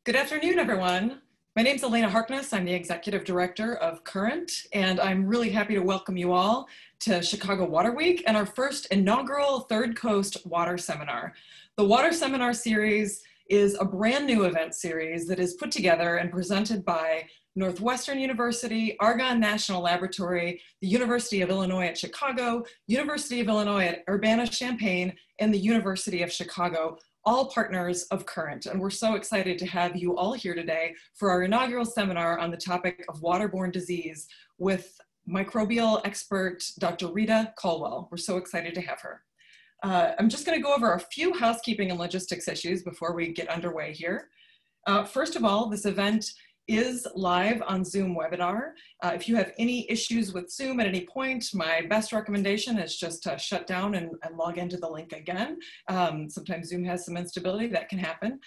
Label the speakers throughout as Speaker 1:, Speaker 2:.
Speaker 1: Good afternoon, everyone. My name is Elena Harkness. I'm the Executive Director of Current, and I'm really happy to welcome you all to Chicago Water Week and our first inaugural Third Coast Water Seminar. The Water Seminar Series is a brand new event series that is put together and presented by Northwestern University, Argonne National Laboratory, the University of Illinois at Chicago, University of Illinois at Urbana-Champaign, and the University of Chicago, all partners of Current. And we're so excited to have you all here today for our inaugural seminar on the topic of waterborne disease with microbial expert, Dr. Rita Colwell. We're so excited to have her. I'm just gonna go over a few housekeeping and logistics issues before we get underway here. First of all, this event is live on Zoom webinar. If you have any issues with Zoom at any point, my best recommendation is just to shut down and log into the link again. Sometimes Zoom has some instability, that can happen.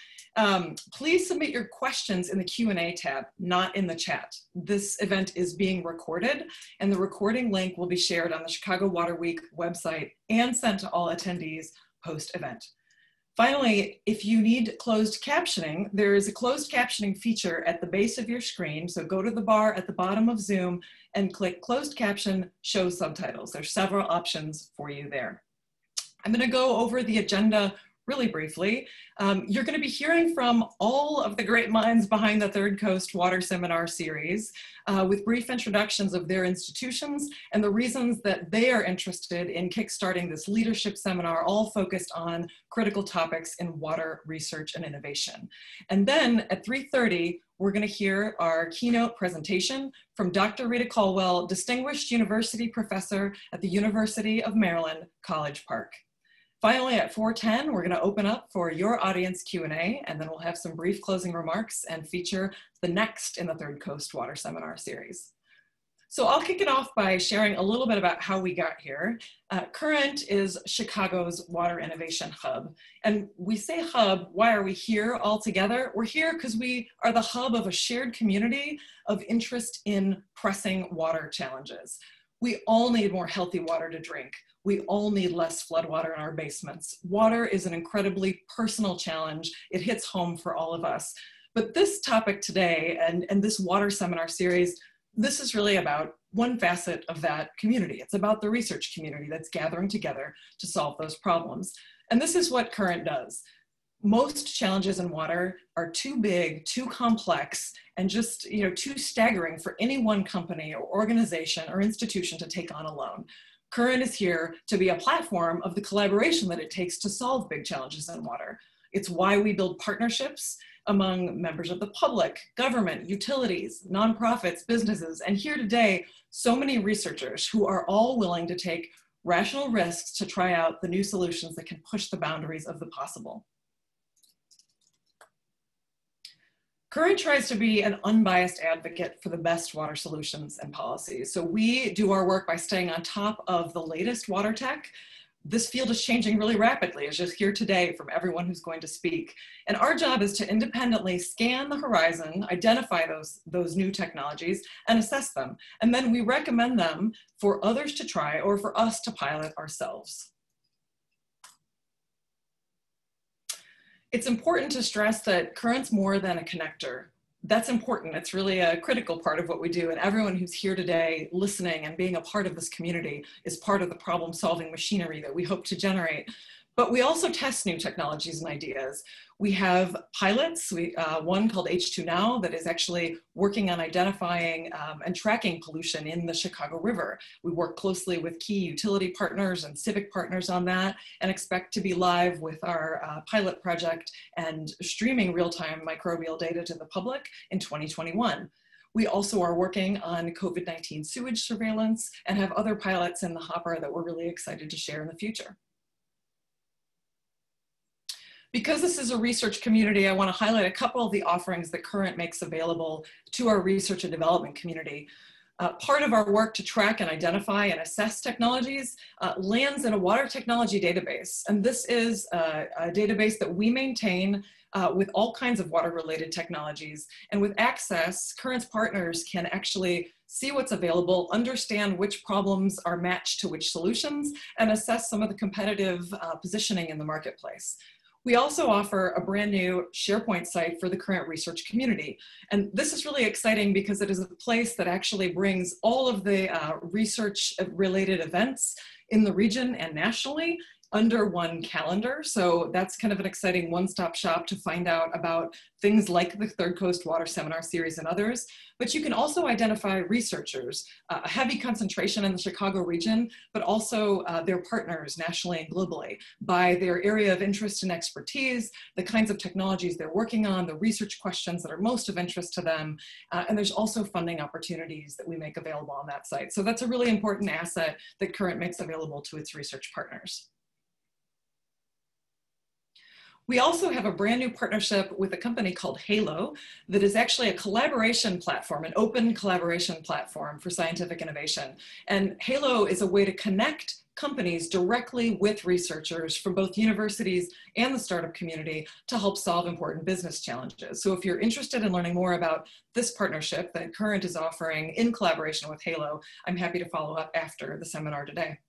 Speaker 1: Please submit your questions in the Q&A tab, not in the chat. This event is being recorded, and the recording link will be shared on the Chicago Water Week website and sent to all attendees post-event. Finally, if you need closed captioning, there is a closed captioning feature at the base of your screen. So go to the bar at the bottom of Zoom and click closed caption, show subtitles. There's several options for you there. I'm going to go over the agenda really briefly. You're going to be hearing from all of the great minds behind the Third Coast Water Seminar Series with brief introductions of their institutions and the reasons that they are interested in kickstarting this leadership seminar, all focused on critical topics in water research and innovation. And then at 3:30, we're going to hear our keynote presentation from Dr. Rita Colwell, Distinguished University Professor at the University of Maryland, College Park. Finally, at 4:10, we're going to open up for your audience Q&A, and then we'll have some brief closing remarks and feature the next in the Third Coast Water Seminar Series. So I'll kick it off by sharing a little bit about how we got here. Current is Chicago's water innovation hub. And we say hub, why are we here all together? We're here because we are the hub of a shared community of interest in pressing water challenges. We all need more healthy water to drink. We all need less floodwater in our basements. Water is an incredibly personal challenge. It hits home for all of us. But this topic today and this water seminar series, this is really about one facet of that community. It's about the research community that's gathering together to solve those problems. And this is what Current does. Most challenges in water are too big, too complex, and just too staggering for any one company or organization or institution to take on alone. Current is here to be a platform of the collaboration that it takes to solve big challenges in water. It's why we build partnerships among members of the public, government, utilities, nonprofits, businesses, and here today, so many researchers who are all willing to take rational risks to try out the new solutions that can push the boundaries of the possible. Current tries to be an unbiased advocate for the best water solutions and policies. So we do our work by staying on top of the latest water tech. This field is changing really rapidly, as you'll hear today from everyone who's going to speak. And our job is to independently scan the horizon, identify those new technologies, and assess them. And then we recommend them for others to try or for us to pilot ourselves. It's important to stress that Current's more than a connector. That's important. It's really a critical part of what we do. And everyone who's here today listening and being a part of this community is part of the problem-solving machinery that we hope to generate. But we also test new technologies and ideas. We have pilots, one called H2Now that is actually working on identifying and tracking pollution in the Chicago River. We work closely with key utility partners and civic partners on that and expect to be live with our pilot project and streaming real-time microbial data to the public in 2021. We also are working on COVID-19 sewage surveillance and have other pilots in the hopper that we're really excited to share in the future. Because this is a research community, I want to highlight a couple of the offerings that Current makes available to our research and development community. Part of our work to track and identify and assess technologies lands in a water technology database. And this is a database that we maintain with all kinds of water-related technologies. And with access, Current's partners can actually see what's available, understand which problems are matched to which solutions, and assess some of the competitive positioning in the marketplace. We also offer a brand new SharePoint site for the Current research community. And this is really exciting because it is a place that actually brings all of the research related events in the region and nationally under one calendar. So that's kind of an exciting one-stop shop to find out about things like the Third Coast Water Seminar Series and others. But you can also identify researchers, a heavy concentration in the Chicago region, but also their partners nationally and globally by their area of interest and expertise, the kinds of technologies they're working on, the research questions that are most of interest to them. And there's also funding opportunities that we make available on that site. So that's a really important asset that Current makes available to its research partners. We also have a brand new partnership with a company called Halo that is actually a collaboration platform, an open collaboration platform for scientific innovation. And Halo is a way to connect companies directly with researchers from both universities and the startup community to help solve important business challenges. So if you're interested in learning more about this partnership that Current is offering in collaboration with Halo, I'm happy to follow up after the seminar today.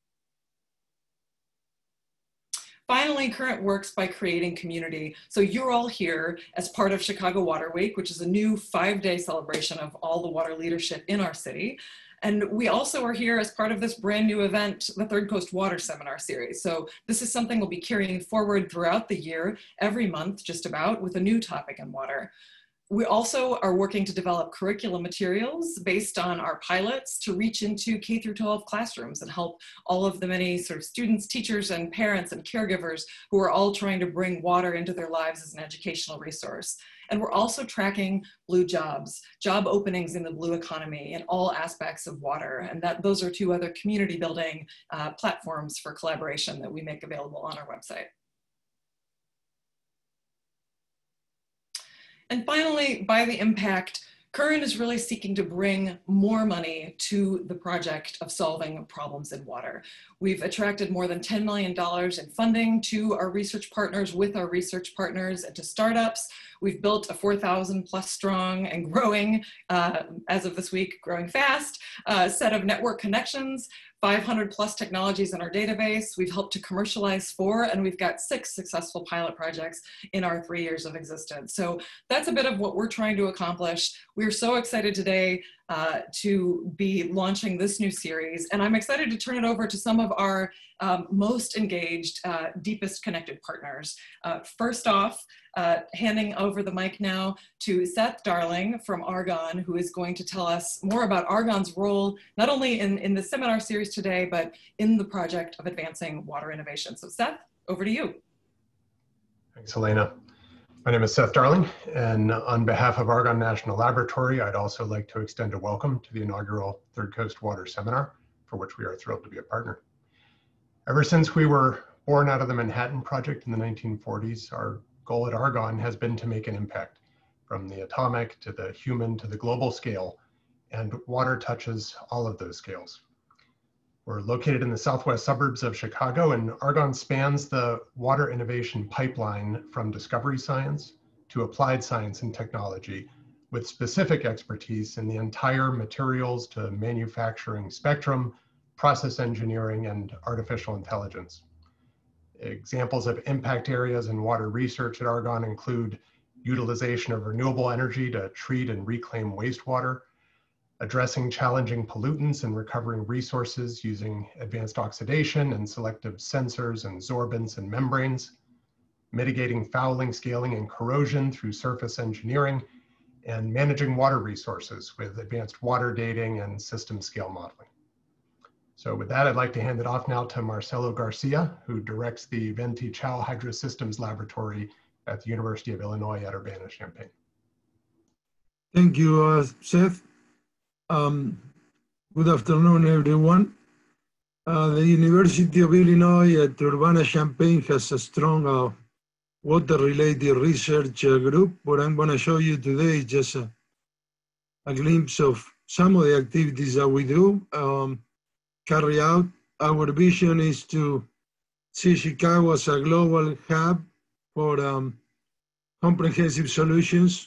Speaker 1: Finally, Current works by creating community. So you're all here as part of Chicago Water Week, which is a new 5-day celebration of all the water leadership in our city. And we also are here as part of this brand new event, the Third Coast Water Seminar Series. So this is something we'll be carrying forward throughout the year, every month just about, with a new topic in water. We also are working to develop curriculum materials based on our pilots to reach into K through 12 classrooms and help all of the many sort of students, teachers, and parents and caregivers who are all trying to bring water into their lives as an educational resource. And we're also tracking blue jobs, job openings in the blue economy in all aspects of water. And those are two other community building platforms for collaboration that we make available on our website. And finally, by the impact, Current is really seeking to bring more money to the project of solving problems in water. We've attracted more than $10 million in funding to our research partners, with our research partners, and to startups. We've built a 4,000 plus strong and growing, as of this week, growing fast, set of network connections, 500 plus technologies in our database. We've helped to commercialize 4, and we've got 6 successful pilot projects in our 3 years of existence. So that's a bit of what we're trying to accomplish. We're so excited today to be launching this new series, and I'm excited to turn it over to some of our most engaged, deepest connected partners. First off, handing over the mic now to Seth Darling from Argonne, who is going to tell us more about Argonne's role, not only in the seminar series today, but in the project of advancing water innovation. So Seth, over to you.
Speaker 2: Thanks, Elena. My name is Seth Darling, and on behalf of Argonne National Laboratory, I'd also like to extend a welcome to the inaugural Third Coast Water Seminar, for which we are thrilled to be a partner. Ever since we were born out of the Manhattan Project in the 1940s, our goal at Argonne has been to make an impact, from the atomic to the human to the global scale, and water touches all of those scales. We're located in the southwest suburbs of Chicago, and Argonne spans the water innovation pipeline from discovery science to applied science and technology, with specific expertise in the entire materials to manufacturing spectrum, process engineering, and artificial intelligence. Examples of impact areas in water research at Argonne include utilization of renewable energy to treat and reclaim wastewater, addressing challenging pollutants and recovering resources using advanced oxidation and selective sensors and sorbents and membranes, mitigating fouling, scaling, and corrosion through surface engineering, and managing water resources with advanced water dating and system scale modeling. So with that, I'd like to hand it off now to Marcelo Garcia, who directs the Venti Chao Hydrosystems Laboratory at the University of Illinois at Urbana-Champaign.
Speaker 3: Thank you, Seth. Good afternoon, everyone. The University of Illinois at Urbana-Champaign has a strong water-related research group. What I'm going to show you today is just a glimpse of some of the activities that we do, carry out. Our vision is to see Chicago as a global hub for comprehensive solutions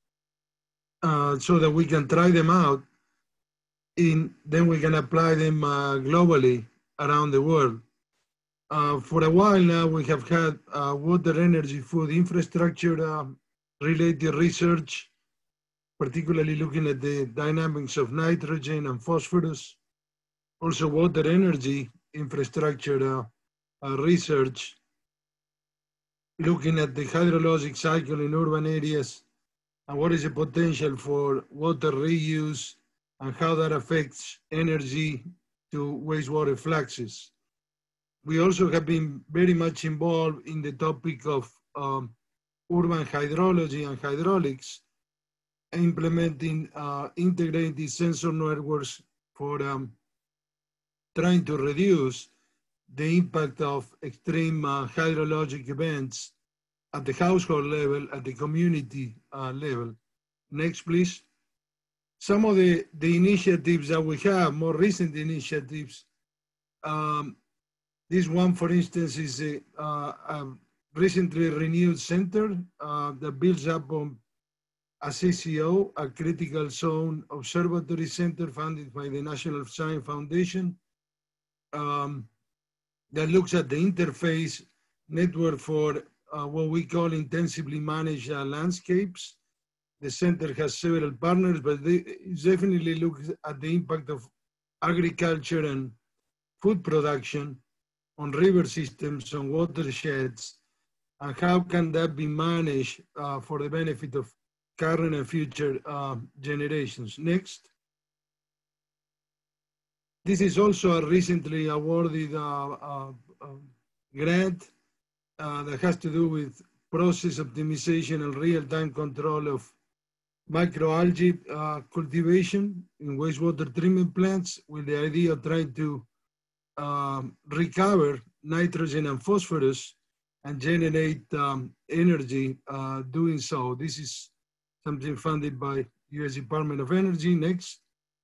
Speaker 3: so that we can try them out, and then we can apply them globally around the world. For a while now, we have had water, energy, food infrastructure related research, particularly looking at the dynamics of nitrogen and phosphorus. Also water energy infrastructure research, looking at the hydrologic cycle in urban areas and what is the potential for water reuse and how that affects energy to wastewater fluxes. We also have been very much involved in the topic of urban hydrology and hydraulics, implementing integrated sensor networks for trying to reduce the impact of extreme hydrologic events at the household level, at the community level. Next, please. Some of the initiatives that we have, more recent initiatives, this one, for instance, is a recently renewed center that builds up on a CCO, a Critical Zone Observatory Center funded by the National Science Foundation, that looks at the interface network for what we call intensively managed landscapes. The center has several partners, but it definitely looks at the impact of agriculture and food production on river systems, on watersheds, and how can that be managed for the benefit of current and future generations. Next. This is also a recently awarded grant that has to do with process optimization and real-time control of microalgae cultivation in wastewater treatment plants, with the idea of trying to recover nitrogen and phosphorus and generate energy doing so. This is something funded by U.S. Department of Energy. Next.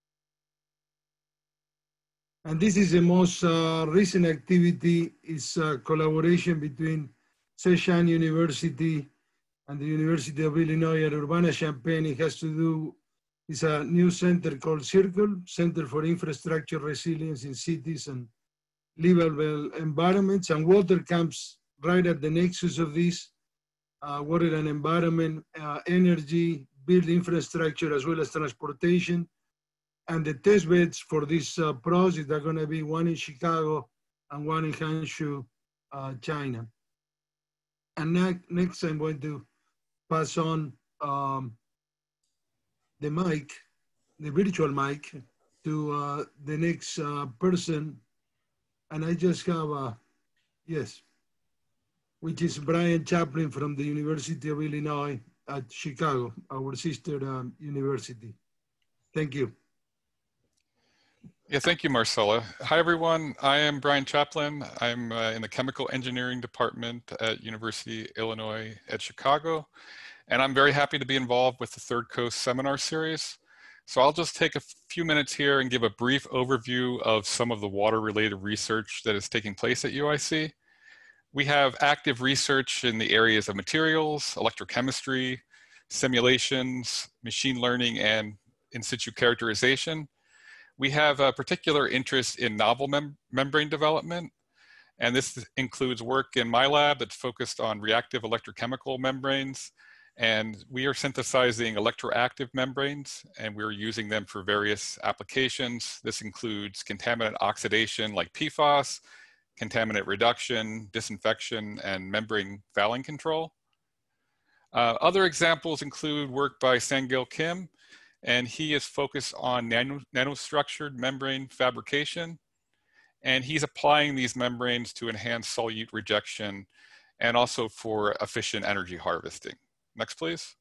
Speaker 3: And this is the most recent activity, is a collaboration between Zhejiang University and the University of Illinois at Urbana-Champaign. It has to do, it's a new center called CIRCLE, Center for Infrastructure Resilience in Cities and Livable Environments, and water comes right at the nexus of this, water and environment, energy, build infrastructure, as well as transportation. And the test beds for this project are going to be one in Chicago and one in Hangzhou, China. And next I'm going to pass on the mic, the virtual mic, to the next person. And I just have, yes, which is Brian Chaplin from the University of Illinois at Chicago, our sister university. Thank you.
Speaker 4: Yeah, thank you, Marcela. Hi, everyone. I am Brian Chaplin. I'm in the Chemical Engineering Department at University of Illinois at Chicago, and I'm very happy to be involved with the Third Coast Seminar Series. So I'll just take a few minutes here and give a brief overview of some of the water-related research that is taking place at UIC. We have active research in the areas of materials, electrochemistry, simulations, machine learning, and in situ characterization. We have a particular interest in novel membrane development, and this includes work in my lab that's focused on reactive electrochemical membranes, and we are synthesizing electroactive membranes, and we're using them for various applications. This includes contaminant oxidation like PFAS, contaminant reduction, disinfection, and membrane fouling control. Other examples include work by Sang-Gil Kim, and he is focused on nanostructured membrane fabrication. And he's applying these membranes to enhance solute rejection and also for efficient energy harvesting. Next, please.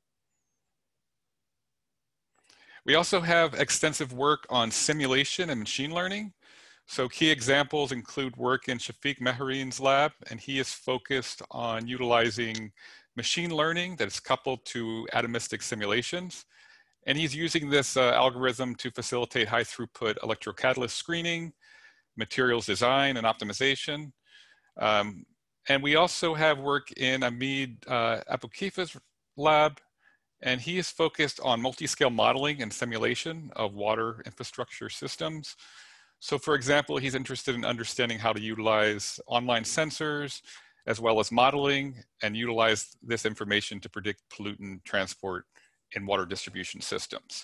Speaker 4: We also have extensive work on simulation and machine learning. So key examples include work in Shafiq Mehreen's lab, and he is focused on utilizing machine learning that is coupled to atomistic simulations. And he's using this algorithm to facilitate high throughput electrocatalyst screening, materials design and optimization. And we also have work in Amid Aboukifa's lab, and he is focused on multi-scale modeling and simulation of water infrastructure systems. So for example, he's interested in understanding how to utilize online sensors, as well as modeling, and utilize this information to predict pollutant transport in water distribution systems.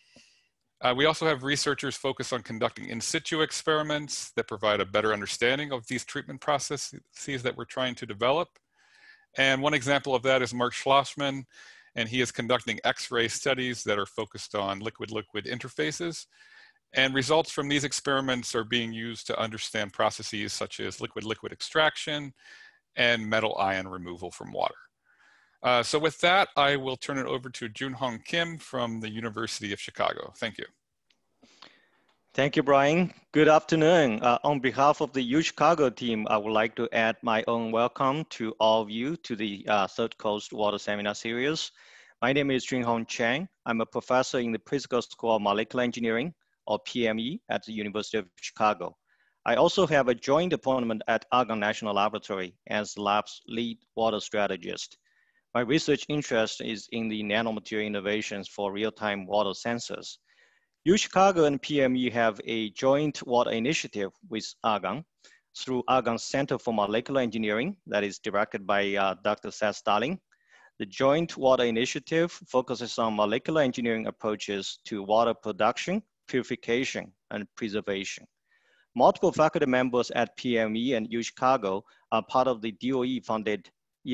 Speaker 4: We also have researchers focused on conducting in situ experiments that provide a better understanding of these treatment processes that we're trying to develop. And one example of that is Mark Schlossman, and he is conducting X-ray studies that are focused on liquid-liquid interfaces. And results from these experiments are being used to understand processes such as liquid-liquid extraction and metal ion removal from water. So with that, I will turn it over to Junhong Kim from the University of Chicago. Thank you.
Speaker 5: Thank you, Brian. Good afternoon. On behalf of the UChicago team, I would like to add my own welcome to all of you to the Third Coast Water Seminar Series. My name is Junhong Chang. I'm a professor in the Pritzker School of Molecular Engineering, or PME, at the University of Chicago. I also have a joint appointment at Argonne National Laboratory as the lab's lead water strategist. My research interest is in the nanomaterial innovations for real-time water sensors. UChicago and PME have a joint water initiative with Argonne through Argonne Center for Molecular Engineering that is directed by Dr. Seth Darling. The joint water initiative focuses on molecular engineering approaches to water production, purification, and preservation. Multiple faculty members at PME and UChicago are part of the DOE-funded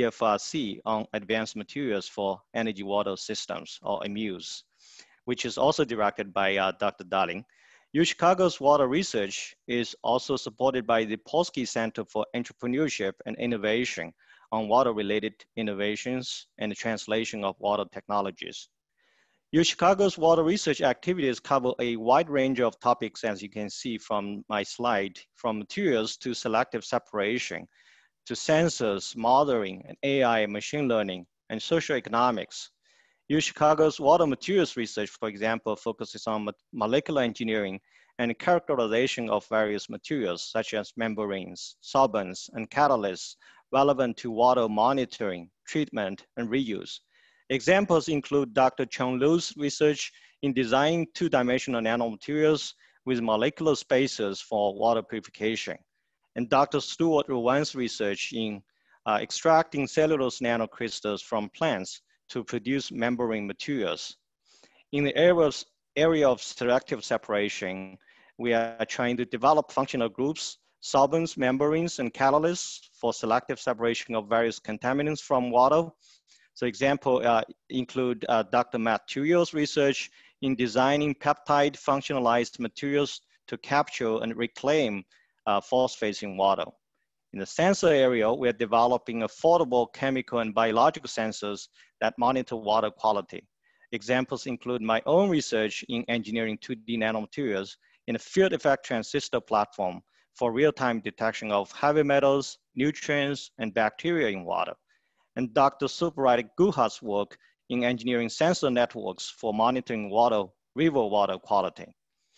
Speaker 5: EFRC on Advanced Materials for Energy Water Systems, or EMUS, which is also directed by Dr. Darling. UChicago's water research is also supported by the Polsky Center for Entrepreneurship and Innovation on water-related innovations and the translation of water technologies. UChicago's water research activities cover a wide range of topics, as you can see from my slide, from materials to selective separation, to sensors, modeling, and AI, machine learning, and socioeconomics. UChicago's water materials research, for example, focuses on molecular engineering and characterization of various materials, such as membranes, solvents, and catalysts relevant to water monitoring, treatment, and reuse. Examples include Dr. Cheng Lu's research in designing two-dimensional nanomaterials with molecular spacers for water purification, and Dr. Stuart Rowan's research in extracting cellulose nanocrystals from plants to produce membrane materials. In the area of selective separation, we are trying to develop functional groups, solvents, membranes, and catalysts for selective separation of various contaminants from water. So example include Dr. Matt Tullio's research in designing peptide functionalized materials to capture and reclaim phosphates in water. In the sensor area, we're developing affordable chemical and biological sensors that monitor water quality. Examples include my own research in engineering 2D nanomaterials in a field effect transistor platform for real-time detection of heavy metals, nutrients, and bacteria in water, and Dr. Subrata Guhat's work in engineering sensor networks for monitoring river water quality.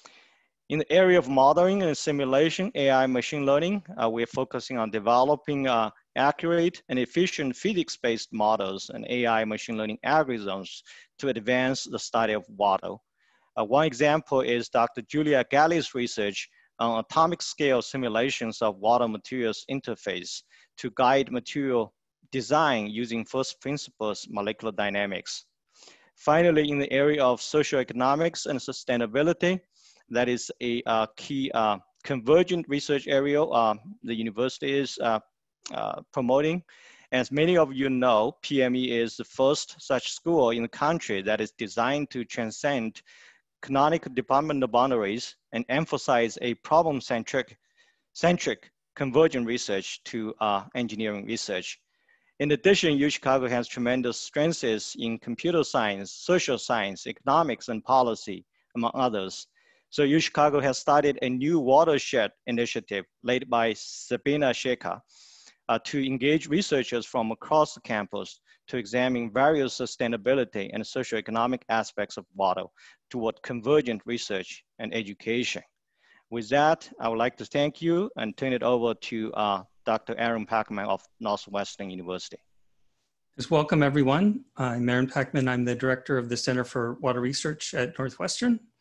Speaker 5: In the area of modeling and simulation, AI machine learning, we're focusing on developing accurate and efficient physics-based models and AI machine learning algorithms to advance the study of water. One example is Dr. Julia Galli's research on atomic scale simulations of water materials interface to guide material design using first principles molecular dynamics. Finally, in the area of socioeconomics and sustainability, that is a key convergent research area the university is promoting. As many of you know, PME is the first such school in the country that is designed to transcend canonical departmental boundaries and emphasize a problem-centric convergent research to engineering research. In addition, UChicago has tremendous strengths in computer science, social science, economics, and policy, among others. So UChicago has started a new watershed initiative led by Sabina Shekhar to engage researchers from across the campus to examine various sustainability and socioeconomic aspects of water toward convergent research and education. With that, I would like to thank you and turn it over to Dr. Aaron Pacman of Northwestern University.
Speaker 6: Just welcome everyone. I'm Aaron Pacman. I'm the director of the Center for Water Research at Northwestern.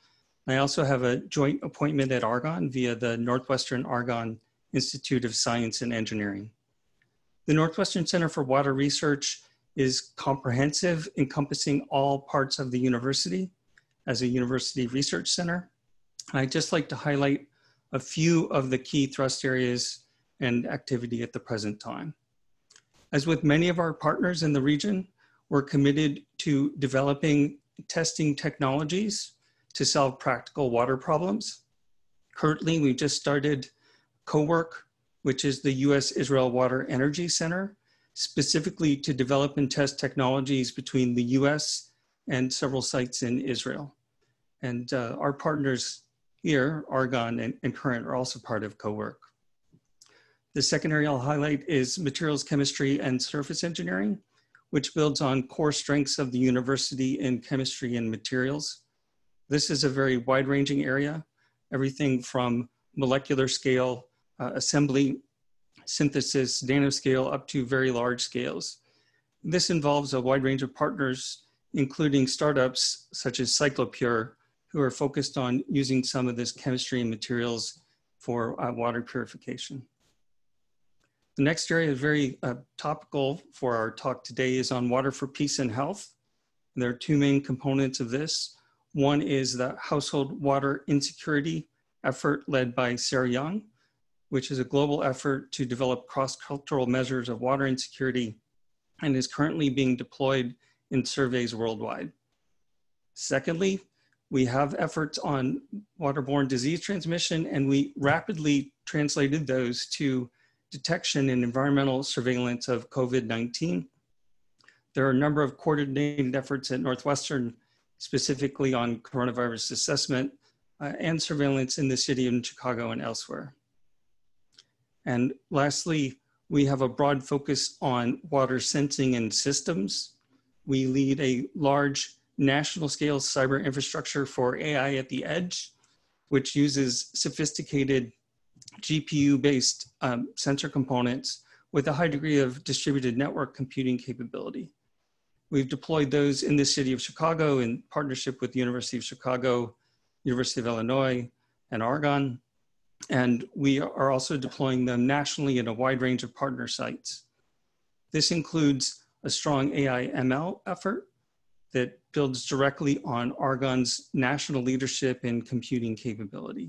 Speaker 6: I also have a joint appointment at Argonne via the Northwestern Argonne Institute of Science and Engineering. The Northwestern Center for Water Research is comprehensive, encompassing all parts of the university as a university research center. I'd just like to highlight a few of the key thrust areas and activity at the present time. As with many of our partners in the region, we're committed to developing testing technologies to solve practical water problems. Currently, we've just started CoWork, which is the U.S.-Israel Water Energy Center, specifically to develop and test technologies between the U.S. and several sites in Israel. And our partners here, Argonne and Current, are also part of CoWork. The second area I'll highlight is materials chemistry and surface engineering, which builds on core strengths of the university in chemistry and materials. This is a very wide-ranging area, everything from molecular scale, assembly, synthesis, nanoscale, up to very large scales. This involves a wide range of partners, including startups such as Cyclopure, who are focused on using some of this chemistry and materials for water purification. The next area very topical for our talk today is on water for peace and health. And there are two main components of this. One is the household water insecurity effort led by Sarah Young, which is a global effort to develop cross-cultural measures of water insecurity and is currently being deployed in surveys worldwide. Secondly, we have efforts on waterborne disease transmission, and we rapidly translated those to detection and environmental surveillance of COVID-19. There are a number of coordinated efforts at Northwestern, specifically on coronavirus assessment and surveillance in the city of Chicago and elsewhere. And lastly, we have a broad focus on water sensing and systems. We lead a large national scale cyber infrastructure for AI at the edge, which uses sophisticated GPU-based sensor components with a high degree of distributed network computing capability. We've deployed those in the city of Chicago in partnership with the University of Chicago, University of Illinois, and Argonne. And we are also deploying them nationally in a wide range of partner sites. This includes a strong AI ML effort that builds directly on Argonne's national leadership in computing capability.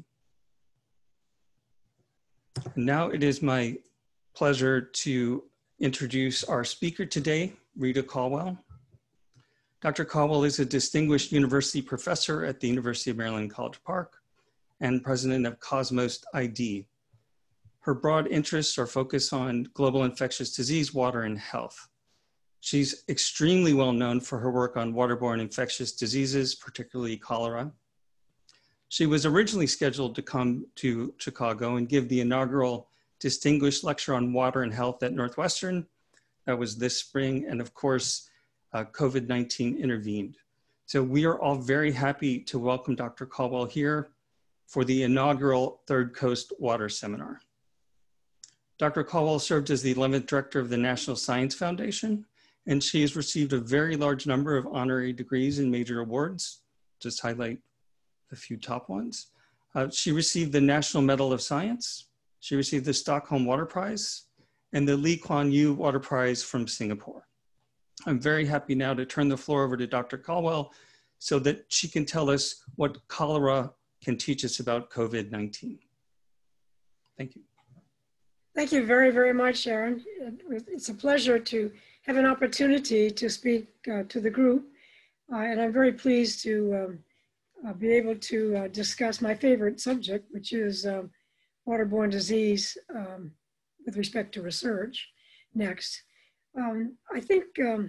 Speaker 6: Now it is my pleasure to introduce our speaker today, Rita Caldwell. Dr. Caldwell is a distinguished university professor at the University of Maryland, College Park and president of Cosmos ID. Her broad interests are focused on global infectious disease, water, and health. She's extremely well known for her work on waterborne infectious diseases, particularly cholera. She was originally scheduled to come to Chicago and give the inaugural distinguished lecture on water and health at Northwestern. That was this spring, and of course, COVID-19 intervened. So we are all very happy to welcome Dr. Caldwell here for the inaugural Third Coast Water Seminar. Dr. Caldwell served as the 11th director of the National Science Foundation, and she has received a very large number of honorary degrees and major awards. Just highlight a few top ones. She received the National Medal of Science. She received the Stockholm Water Prize and the Lee Kuan Yew Water Prize from Singapore. I'm very happy now to turn the floor over to Dr. Caldwell so that she can tell us what cholera can teach us about COVID-19. Thank you.
Speaker 7: Thank you very, very much, Aaron. It's a pleasure to have an opportunity to speak to the group. And I'm very pleased to be able to discuss my favorite subject, which is waterborne disease with respect to research next. I think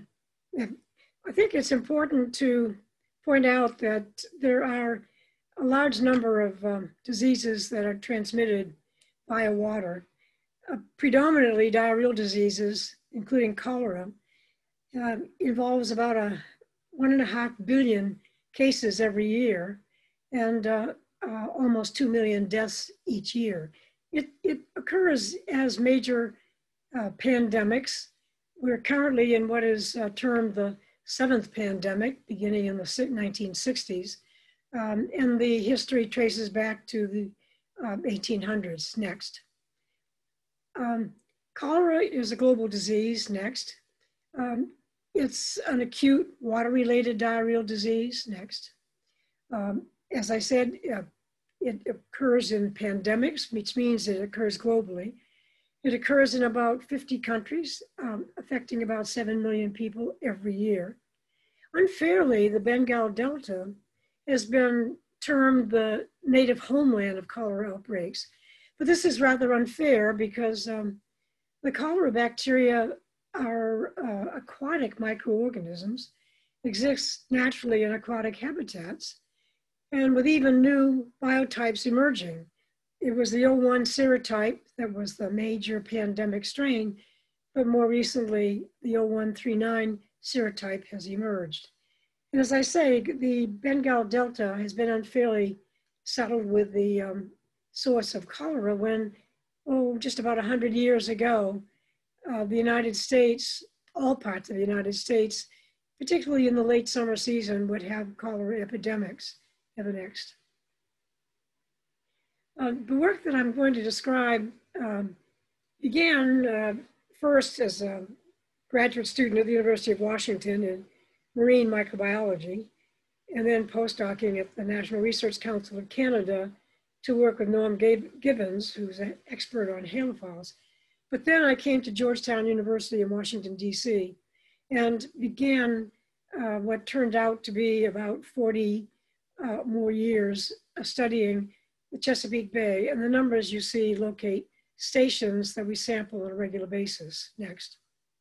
Speaker 7: it's important to point out that there are a large number of diseases that are transmitted via water, predominantly diarrheal diseases, including cholera. Involves about 1.5 billion cases every year and almost 2 million deaths each year. It occurs as major pandemics. We're currently in what is termed the 7th pandemic, beginning in the 1960s. And the history traces back to the 1800s. Next. Cholera is a global disease. Next. It's an acute water-related diarrheal disease. Next. As I said, it occurs in pandemics, which means it occurs globally. It occurs in about 50 countries, affecting about 7 million people every year. Unfairly, the Bengal Delta has been termed the native homeland of cholera outbreaks. But this is rather unfair because the cholera bacteria are aquatic microorganisms, exist naturally in aquatic habitats, and with even new biotypes emerging. It was the 01 serotype that was the major pandemic strain, but more recently, the 0139 serotype has emerged. And as I say, the Bengal Delta has been unfairly saddled with the source of cholera when, just about 100 years ago, the United States, all parts of the United States, particularly in the late summer season, would have cholera epidemics. Have a next. The work that I'm going to describe began first as a graduate student at the University of Washington in marine microbiology, and then postdocing at the National Research Council of Canada to work with Norm Gibbons, who's an expert on halophiles. But then I came to Georgetown University in Washington, DC, and began what turned out to be about 40 more years studying the Chesapeake Bay, and the numbers you see locate stations that we sample on a regular basis. Next.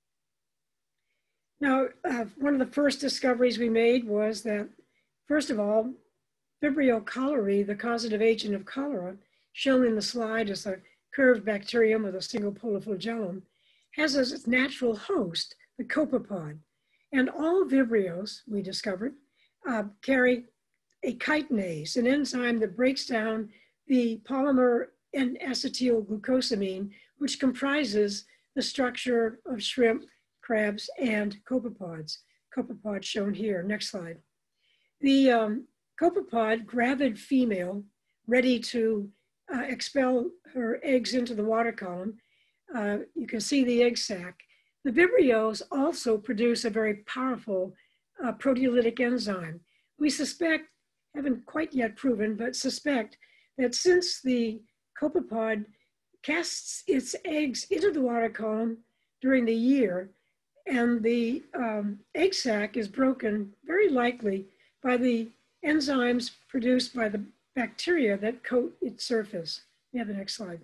Speaker 7: Now, one of the first discoveries we made was that, first of all, Vibrio cholerae, the causative agent of cholera, shown in the slide as a curved bacterium with a single polar flagellum, has as its natural host the copepod. And all Vibrios, we discovered, carry a chitinase, an enzyme that breaks down the polymer N-acetylglucosamine, which comprises the structure of shrimp, crabs, and copepods. Copepod shown here. Next slide. The copepod, gravid female, ready to expel her eggs into the water column. You can see the egg sac. The Vibrios also produce a very powerful proteolytic enzyme. We suspect, haven't quite yet proven, but suspect that since the copepod casts its eggs into the water column during the year, and the egg sac is broken very likely by the enzymes produced by the bacteria that coat its surface. We have the next slide.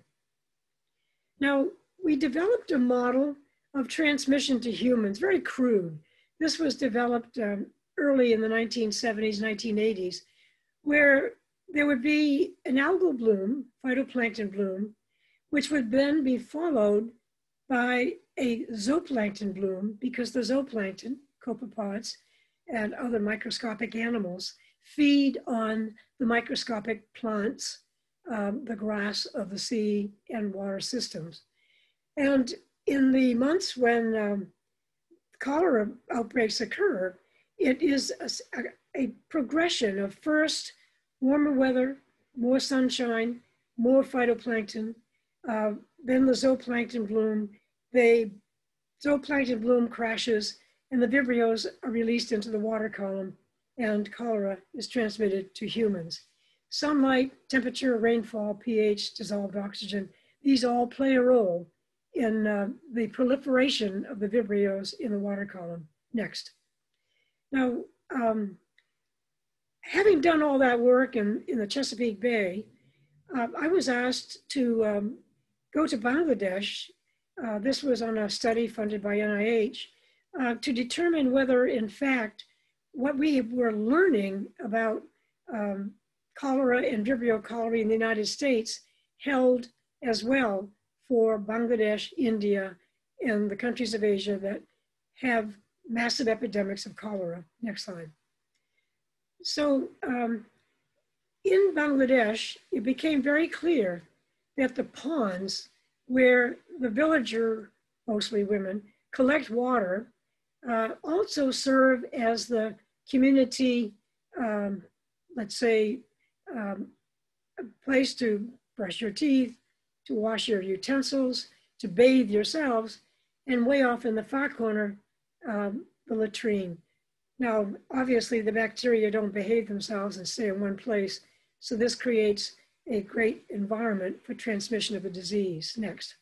Speaker 7: Now, we developed a model of transmission to humans, very crude. This was developed early in the 1970s, 1980s, where there would be an algal bloom, phytoplankton bloom, which would then be followed by a zooplankton bloom, because the zooplankton, copepods, and other microscopic animals feed on the microscopic plants, the grass of the sea and water systems. And in the months when cholera outbreaks occur, it is a progression of first warmer weather, more sunshine, more phytoplankton, then the zooplankton bloom. The zooplankton bloom crashes and the Vibrios are released into the water column, and cholera is transmitted to humans. Sunlight, temperature, rainfall, pH, dissolved oxygen, these all play a role in the proliferation of the Vibrios in the water column. Next. Now, having done all that work in the Chesapeake Bay, I was asked to go to Bangladesh. This was on a study funded by NIH to determine whether, in fact, what we were learning about cholera and Vibrio cholerae in the United States held as well for Bangladesh, India, and the countries of Asia that have massive epidemics of cholera. Next slide. So in Bangladesh, it became very clear that the ponds where the villager, mostly women, collect water also serve as the community let's say, a place to brush your teeth, to wash your utensils, to bathe yourselves, and way off in the far corner, the latrine. Now, obviously, the bacteria don't behave themselves and stay in one place, so this creates a great environment for transmission of a disease. Next.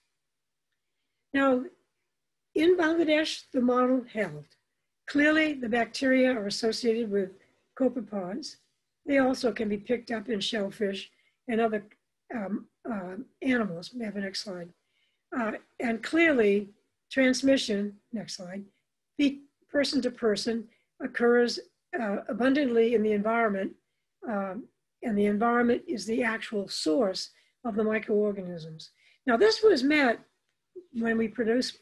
Speaker 7: Now, in Bangladesh, the model held. Clearly, the bacteria are associated with copepods. They also can be picked up in shellfish and other animals. May I have the next slide. And clearly, transmission, next slide, person to person occurs abundantly in the environment, and the environment is the actual source of the microorganisms. Now, this was met when we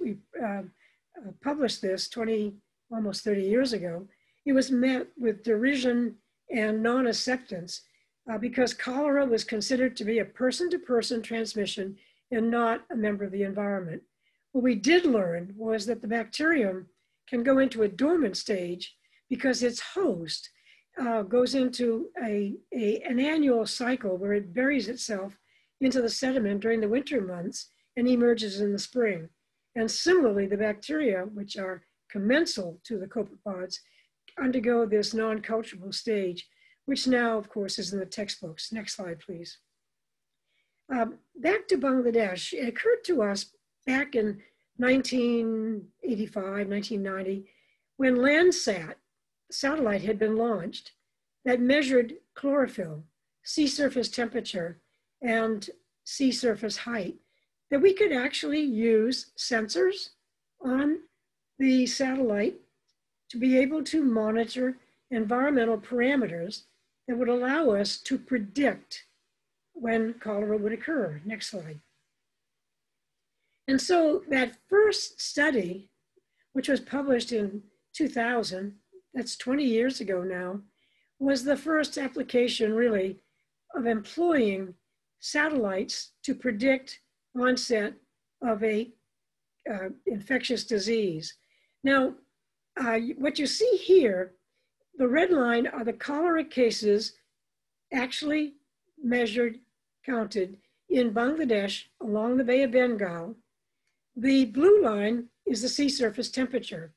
Speaker 7: published this almost 30 years ago. It was met with derision and non-acceptance because cholera was considered to be a person-to-person transmission and not a member of the environment. What we did learn was that the bacterium can go into a dormant stage because its host goes into an annual cycle where it buries itself into the sediment during the winter months and emerges in the spring. And similarly, the bacteria, which are commensal to the copepods, undergo this non-culturable stage, which now, of course, is in the textbooks. Next slide, please. Back to Bangladesh, it occurred to us back in 1985, 1990, when Landsat satellite had been launched that measured chlorophyll, sea surface temperature, and sea surface height, that we could actually use sensors on the satellite to be able to monitor environmental parameters that would allow us to predict when cholera would occur. Next slide. And so that first study, which was published in 2000, that's 20 years ago now, was the first application really of employing satellites to predict onset of a infectious disease. Now, what you see here, the red line are the cholera cases actually measured, counted in Bangladesh along the Bay of Bengal. The blue line is the sea surface temperature.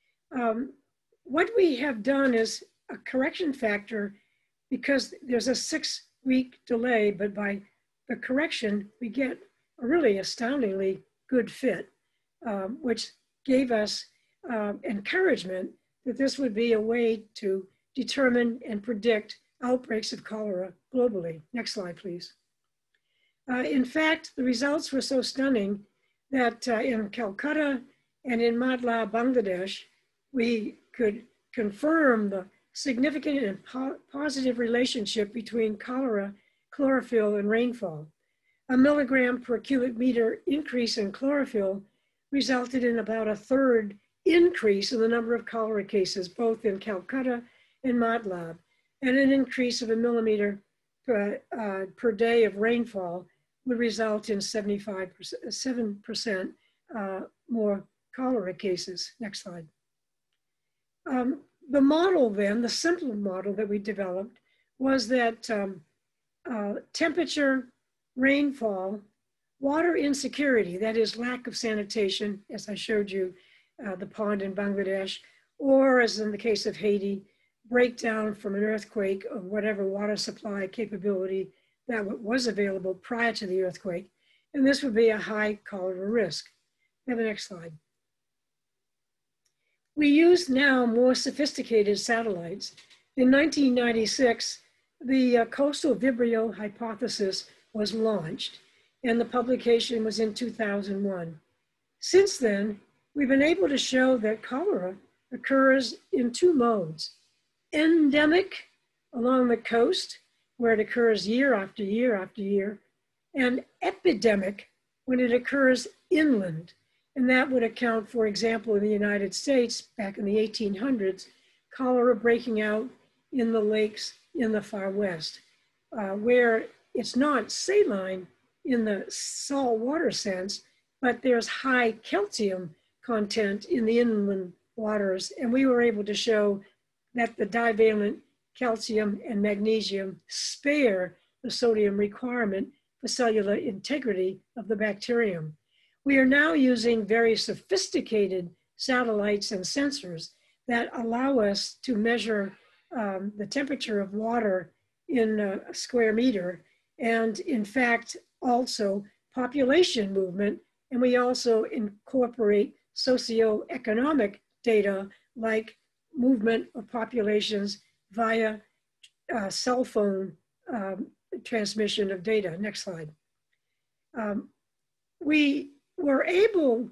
Speaker 7: What we have done is a correction factor because there's a 6-week delay, but by the correction, we get a really astoundingly good fit, which gave us encouragement that this would be a way to determine and predict outbreaks of cholera globally. Next slide, please. In fact, the results were so stunning that in Calcutta and in Madla, Bangladesh, we could confirm the significant and positive relationship between cholera, chlorophyll, and rainfall. A milligram per cubic meter increase in chlorophyll resulted in about a third increase in the number of cholera cases, both in Calcutta and Madlab, and an increase of a millimeter per day of rainfall would result in 7% more cholera cases. Next slide. The model then, the simple model that we developed was that temperature, rainfall, water insecurity, that is lack of sanitation, as I showed you, the pond in Bangladesh, or as in the case of Haiti, breakdown from an earthquake of whatever water supply capability that was available prior to the earthquake. And this would be a high cholera risk. Have the next slide. We use now more sophisticated satellites. In 1996, the coastal Vibrio hypothesis was launched, and the publication was in 2001. Since then, we've been able to show that cholera occurs in 2 modes: endemic along the coast, where it occurs year after year after year, and epidemic when it occurs inland. And that would account, for example, in the United States, back in the 1800s, cholera breaking out in the lakes in the far west, where it's not saline in the salt water sense, but there's high calcium content in the inland waters. And we were able to show that the divalent calcium, and magnesium spare the sodium requirement for cellular integrity of the bacterium. We are now using very sophisticated satellites and sensors that allow us to measure the temperature of water in a square meter, and in fact, also population movement. And we also incorporate socioeconomic data like movement of populations via cell phone transmission of data. Next slide. We were able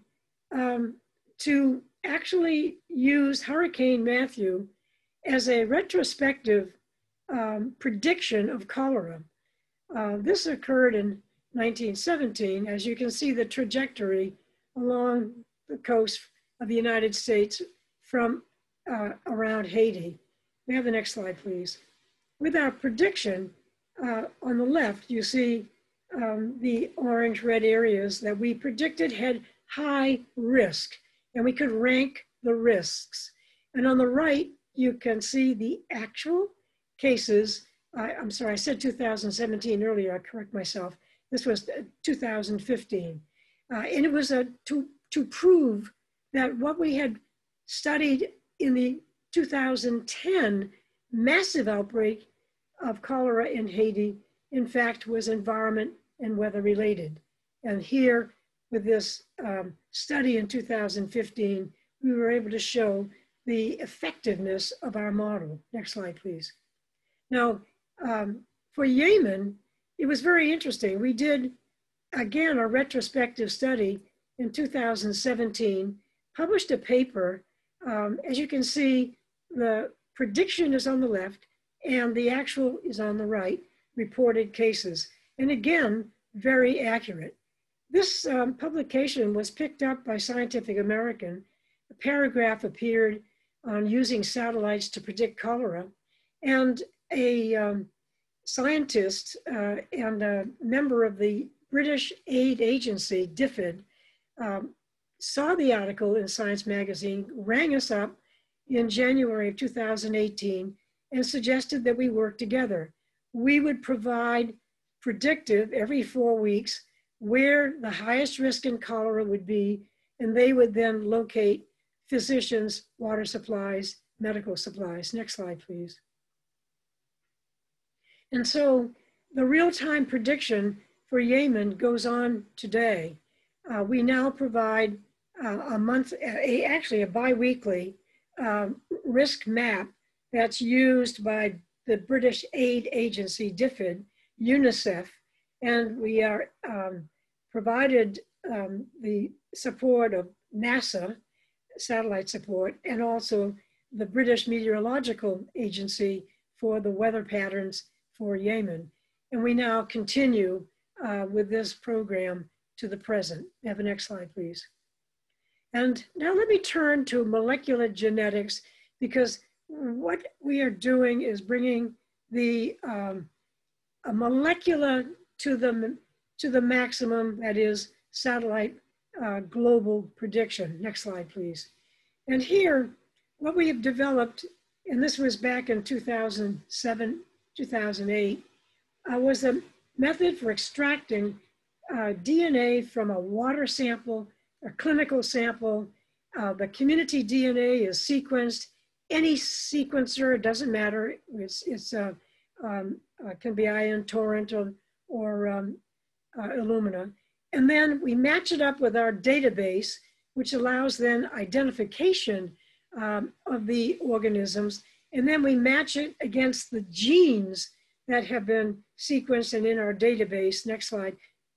Speaker 7: to actually use Hurricane Matthew as a retrospective prediction of cholera. This occurred in 1917. As you can see, the trajectory along the coast of the United States from around Haiti. We have the next slide, please. With our prediction, on the left, you see the orange-red areas that we predicted had high risk, and we could rank the risks. And on the right, you can see the actual cases. I'm sorry, I said 2017 earlier, I correct myself. This was 2015. And it was to prove that what we had studied in the 2010 massive outbreak of cholera in Haiti, in fact, was environment and weather related. And here, with this study in 2015, we were able to show the effectiveness of our model. Next slide, please. Now, for Yemen, it was very interesting. We did, again, a retrospective study in 2017, published a paper. As you can see, the prediction is on the left and the actual is on the right, reported cases. And again, very accurate. This publication was picked up by Scientific American. A paragraph appeared on using satellites to predict cholera. And a scientist and a member of the British aid agency, DFID, saw the article in Science magazine, rang us up in January of 2018 and suggested that we work together. We would provide predictive every 4 weeks where the highest risk in cholera would be, and they would then locate physicians, water supplies, medical supplies. Next slide, please. And so the real-time prediction for Yemen goes on today. We now provide actually a bi-weekly risk map that's used by the British aid agency, DFID, UNICEF, and we are provided the support of NASA, satellite support, and also the British Meteorological Agency for the weather patterns for Yemen. And we now continue with this program to the present. Have the next slide, please. And now let me turn to molecular genetics, because what we are doing is bringing the a molecular to the maximum, that is satellite global prediction. Next slide, please. And here, what we have developed, and this was back in 2007, 2008, was a method for extracting DNA from a water sample, a clinical sample. The community DNA is sequenced. Any sequencer, it doesn't matter. It can be Ion Torrent or Illumina. And then we match it up with our database, which allows then identification of the organisms. And then we match it against the genes that have been sequenced and in our database. Next slide,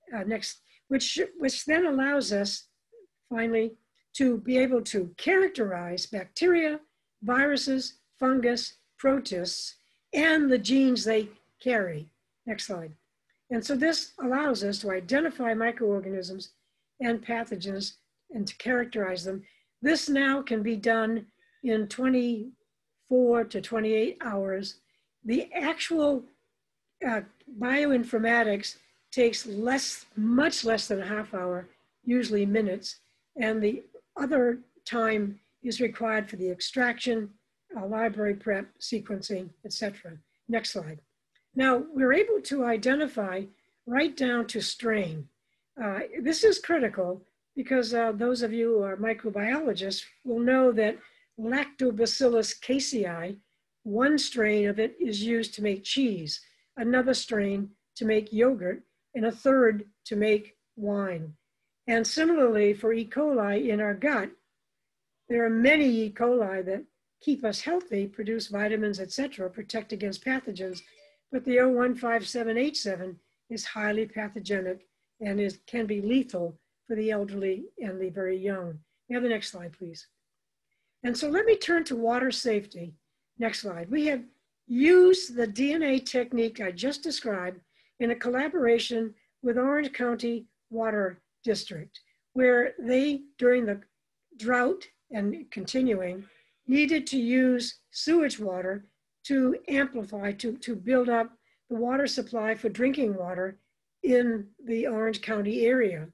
Speaker 7: which then allows us finally to be able to characterize bacteria, viruses, fungus, protists, and the genes they carry. Next slide. And so this allows us to identify microorganisms and pathogens and to characterize them. This now can be done in 24 to 28 hours. The actual bioinformatics takes much less than a half hour, usually minutes, and the other time is required for the extraction, library prep, sequencing, etc. Next slide. Now, we're able to identify right down to strain. This is critical because those of you who are microbiologists will know that Lactobacillus casei, one strain of it is used to make cheese, another strain to make yogurt, and a third to make wine. And similarly for E. coli in our gut, there are many E. coli that keep us healthy, produce vitamins, etc., protect against pathogens, but the 015787 is highly pathogenic and can be lethal for the elderly and the very young. May I have the next slide, please? And so let me turn to water safety. Next slide. We have used the DNA technique I just described in a collaboration with Orange County Water District, where they, during the drought and continuing, needed to use sewage water to amplify, to build up the water supply for drinking water in the Orange County area.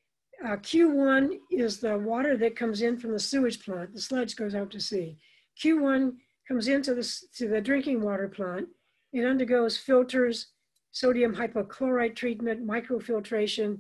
Speaker 7: Q1 is the water that comes in from the sewage plant. The sludge goes out to sea. Q1 comes into the drinking water plant. It undergoes filters, sodium hypochlorite treatment, microfiltration,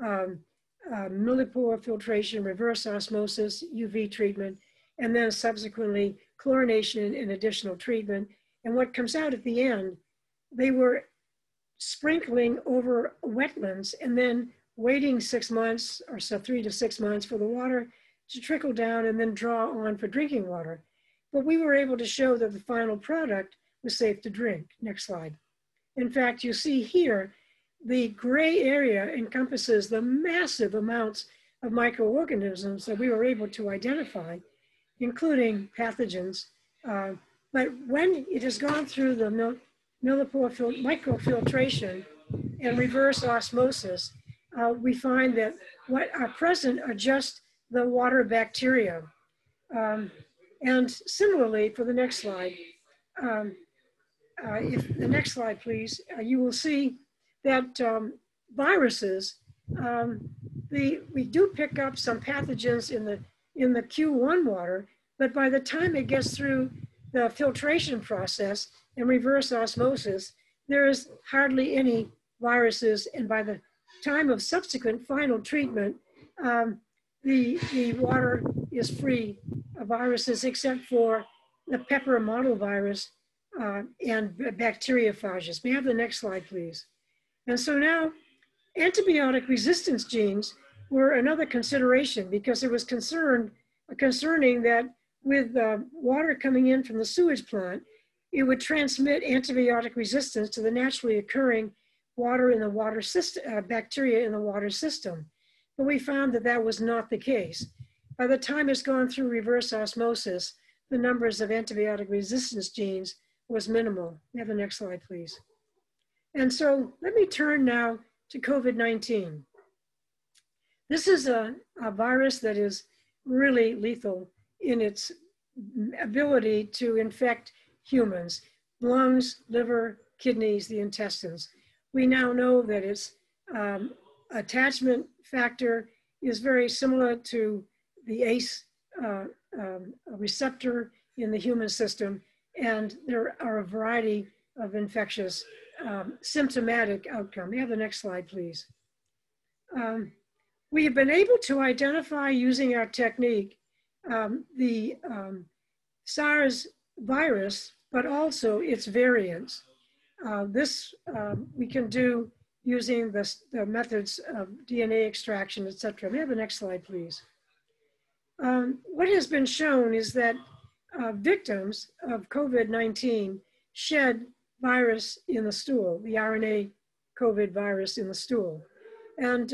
Speaker 7: millipore filtration, reverse osmosis, UV treatment, and then subsequently chlorination and additional treatment. And what comes out at the end, they were sprinkling over wetlands and then waiting 6 months or so, 3 to 6 months for the water to trickle down and then draw on for drinking water. But we were able to show that the final product was safe to drink. Next slide. In fact, you see here, the gray area encompasses the massive amounts of microorganisms that we were able to identify, including pathogens. But when it has gone through the millipore microfiltration and reverse osmosis, we find that what are present are just the water bacteria. And similarly, for the next slide, if the next slide, please, you will see that viruses, we do pick up some pathogens in the Q1 water, but by the time it gets through the filtration process and reverse osmosis, there is hardly any viruses. And by the time of subsequent final treatment, the water is free of viruses except for the pepper mottle virus and bacteriophages. May I have the next slide, please? And so now antibiotic resistance genes were another consideration because it was concerning that with water coming in from the sewage plant, it would transmit antibiotic resistance to the naturally occurring water in the water system, bacteria in the water system. But we found that that was not the case. By the time it's gone through reverse osmosis, the numbers of antibiotic resistance genes was minimal. We have the next slide, please. And so let me turn now to COVID-19. This is a virus that is really lethal in its ability to infect humans, lungs, liver, kidneys, the intestines. We now know that its attachment factor is very similar to the ACE receptor in the human system, and there are a variety of infectious symptomatic outcome. We have the next slide, please. We have been able to identify using our technique the SARS virus, but also its variants. This we can do using the methods of DNA extraction, et cetera. May I have the next slide, please? What has been shown is that victims of COVID-19 shed virus in the stool, the RNA COVID virus in the stool. And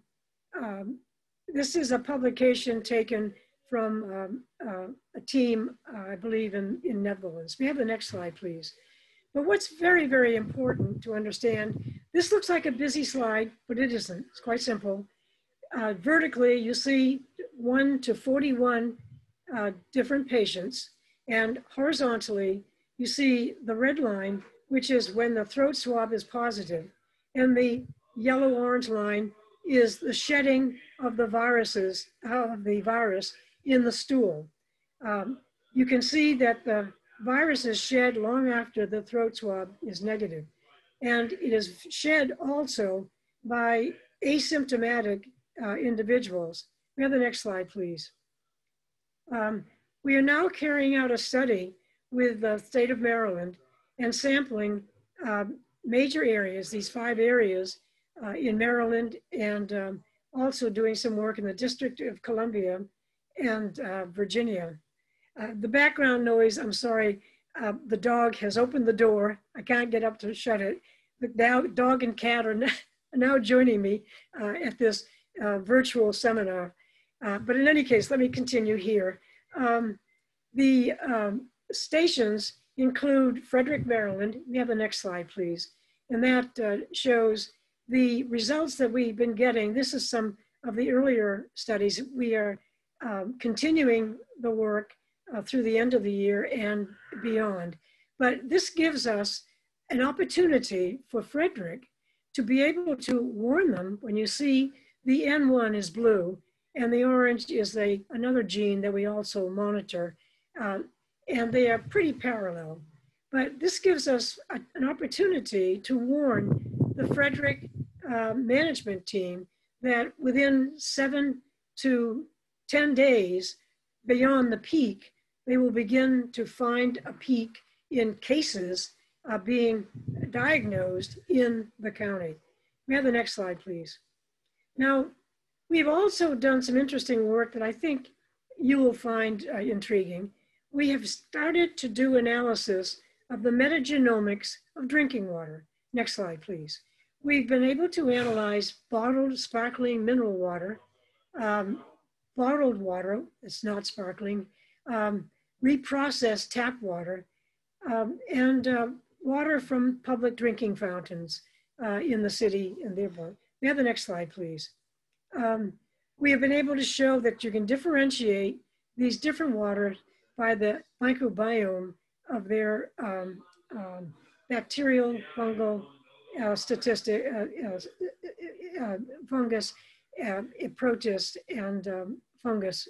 Speaker 7: this is a publication taken from a team, I believe, in Netherlands. May I have the next slide, please? But what's very, very important to understand, this looks like a busy slide, but it isn't. It's quite simple. Vertically, you see 1 to 41 different patients, and horizontally, you see the red line, which is when the throat swab is positive, and the yellow-orange line is the shedding of the virus in the stool. you can see that the virus is shed long after the throat swab is negative. And it is shed also by asymptomatic individuals. We have the next slide, please. We are now carrying out a study with the state of Maryland and sampling major areas, these 5 areas in Maryland, and also doing some work in the District of Columbia and Virginia. The background noise, I'm sorry, the dog has opened the door. I can't get up to shut it. The dog and cat are now joining me at this virtual seminar. But in any case, let me continue here. The stations include Frederick, Maryland. We have the next slide, please. And that shows the results that we've been getting. This is some of the earlier studies. We are continuing the work through the end of the year and beyond. But this gives us an opportunity for Frederick to be able to warn them when you see the N1 is blue and the orange is another gene that we also monitor. And they are pretty parallel. But this gives us an opportunity to warn the Frederick management team that within 7 to 10 days beyond the peak, they will begin to find a peak in cases being diagnosed in the county. May I have the next slide, please? Now, we've also done some interesting work that I think you will find intriguing. We have started to do analysis of the metagenomics of drinking water. Next slide, please. We've been able to analyze bottled sparkling mineral water, bottled water, it's not sparkling, reprocessed tap water, and water from public drinking fountains in the city and therefore. We have the next slide, please. We have been able to show that you can differentiate these different waters by the microbiome of their bacterial, fungal, fungus, protist, and fungus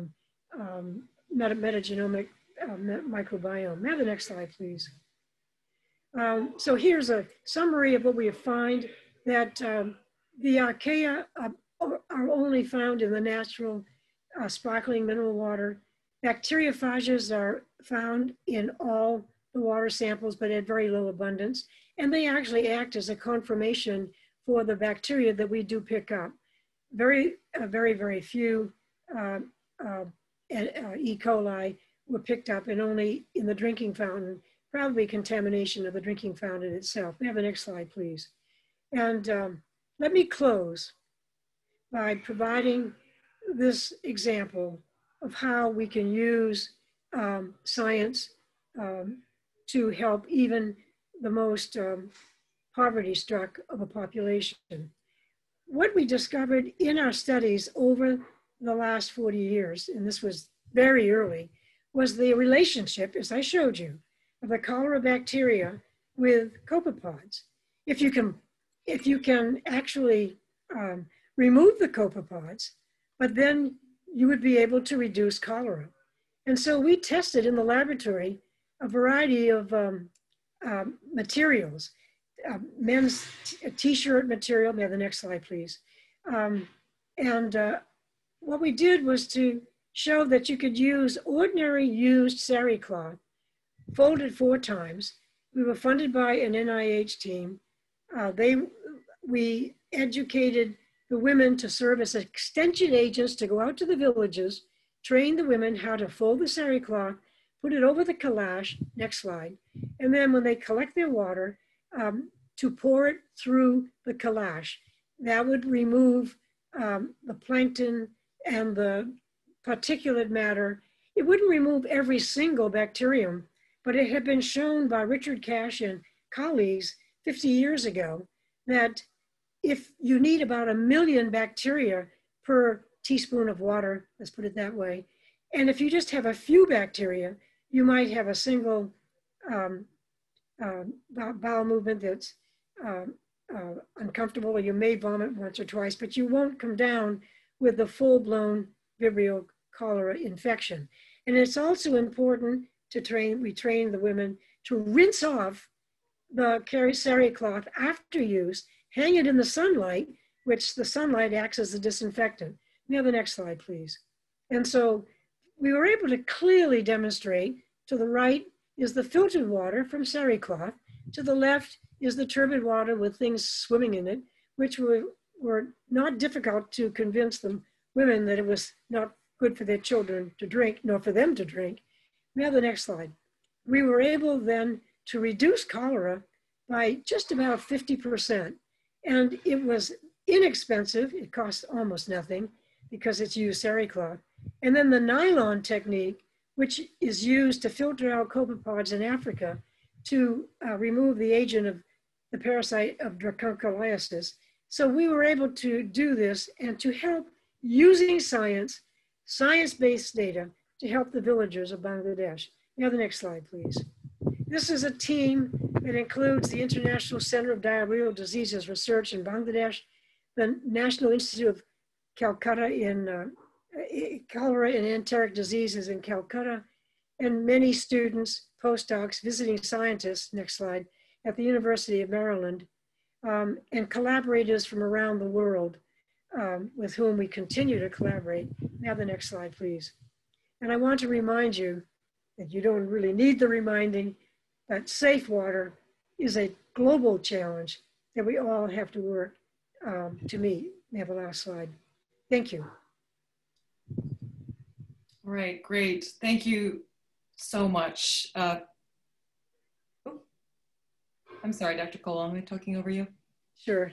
Speaker 7: metagenomic microbiome. May I have the next slide, please? So here's a summary of what we find, that the archaea are only found in the natural sparkling mineral water. Bacteriophages are found in all the water samples, but at very low abundance. And they actually act as a confirmation for the bacteria that we do pick up. Very, very few E. coli were picked up, and only in the drinking fountain, probably contamination of the drinking fountain itself. We have the next slide, please. And let me close by providing this example of how we can use science to help even the most poverty-struck of a population. What we discovered in our studies over the last 40 years, and this was very early, was the relationship, as I showed you, of the cholera bacteria with copepods. If you can actually remove the copepods, but then you would be able to reduce cholera. And so we tested in the laboratory a variety of materials, men's t-shirt material. May I have the next slide, please. What we did was to show that you could use ordinary used sari cloth, folded 4 times. We were funded by an NIH team. We educated the women to serve as extension agents to go out to the villages, train the women how to fold the sari cloth, put it over the calash, next slide, and then when they collect their water, to pour it through the calash. That would remove the plankton and the particulate matter. It wouldn't remove every single bacterium, but it had been shown by Richard Cash and colleagues 50 years ago that if you need about 1 million bacteria per teaspoon of water, let's put it that way, and if you just have a few bacteria, you might have a single bowel movement that's uncomfortable, or you may vomit once or twice, but you won't come down with the full-blown Vibrio cholera infection. And it's also important to we train the women to rinse off the sari cloth after use, hang it in the sunlight, which the sunlight acts as a disinfectant. May I have the next slide, please? And so we were able to clearly demonstrate, to the right is the filtered water from sari cloth, to the left is the turbid water with things swimming in it, which were not difficult to convince the women that it was not good for their children to drink, nor for them to drink. We have the next slide. We were able then to reduce cholera by just about 50%. And it was inexpensive. It cost almost nothing because it's used sari cloth. And then the nylon technique, which is used to filter out copepods in Africa to remove the agent of the parasite of dracunculiasis. So we were able to do this and to help using science-based data to help the villagers of Bangladesh. Now the next slide, please. This is a team that includes the International Center of Diarrheal Diseases Research in Bangladesh, the National Institute of Calcutta in Cholera and Enteric Diseases in Calcutta, and many students, postdocs, visiting scientists, next slide, at the University of Maryland, and collaborators from around the world with whom we continue to collaborate. Now the next slide, please. And I want to remind you that you don't really need the reminding that safe water is a global challenge that we all have to work to meet. We have the last slide. Thank you.
Speaker 1: All right, great. Thank you so much. Oh, I'm sorry, Dr. Cole, am I talking over you?
Speaker 7: Sure.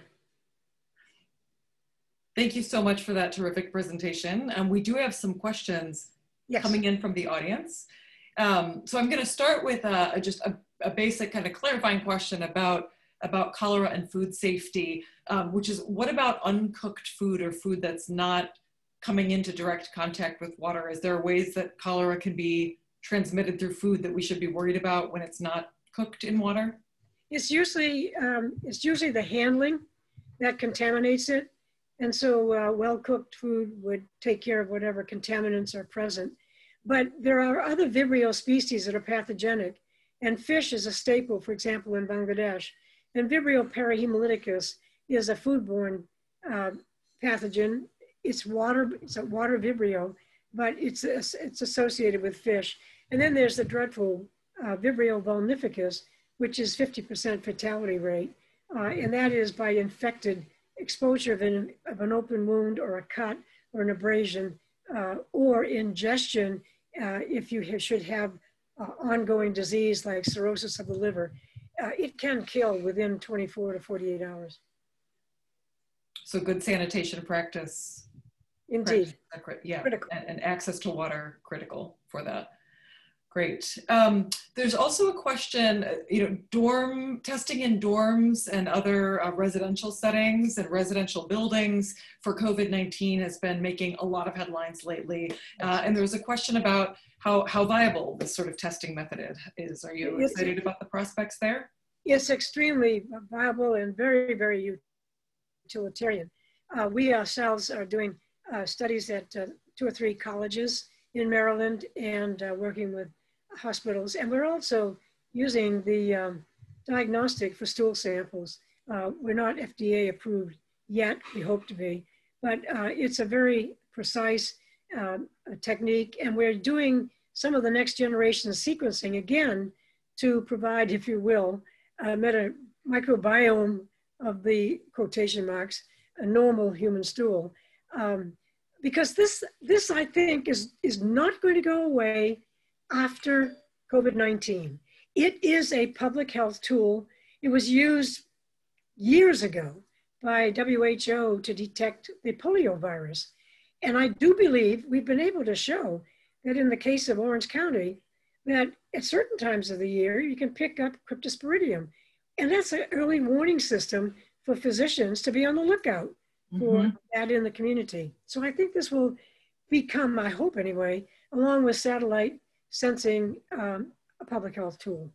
Speaker 1: Thank you so much for that terrific presentation. We do have some questions coming in from the audience. So I'm going to start with just a basic kind of clarifying question about cholera and food safety, which is, what about uncooked food or food that's not coming into direct contact with water? Is there ways that cholera can be transmitted through food that we should be worried about when it's not cooked in water?
Speaker 7: It's usually the handling that contaminates it. And so well-cooked food would take care of whatever contaminants are present. But there are other Vibrio species that are pathogenic, and fish is a staple, for example, in Bangladesh. And Vibrio parahemolyticus is a foodborne pathogen. It's a water Vibrio, but it's associated with fish. And then there's the dreadful Vibrio vulnificus, which is 50% fatality rate. And that is by infected exposure of an open wound or a cut or an abrasion or ingestion if you should have ongoing disease like cirrhosis of the liver. It can kill within 24 to 48 hours.
Speaker 1: So good sanitation practice.
Speaker 7: Indeed.
Speaker 1: Yeah, critical. And access to water, critical for that. Great. There's also a question, testing in dorms and other residential settings and residential buildings for COVID-19 has been making a lot of headlines lately. And there's a question about how viable this sort of testing method is. Are you excited about the prospects there?
Speaker 7: It's extremely viable and very, very utilitarian. We ourselves are doing studies at 2 or 3 colleges in Maryland and working with hospitals. And we're also using the diagnostic for stool samples. We're not FDA approved yet, we hope to be, but it's a very precise technique. And we're doing some of the next generation sequencing again to provide, if you will, a microbiome of the quotation marks, a normal human stool. Because this I think is not going to go away after COVID-19. It is a public health tool. It was used years ago by WHO to detect the polio virus. And I do believe we've been able to show that in the case of Orange County, that at certain times of the year, you can pick up Cryptosporidium. And that's an early warning system for physicians to be on the lookout for that in the community. So I think this will become, I hope anyway, along with satellite sensing, a public health tool.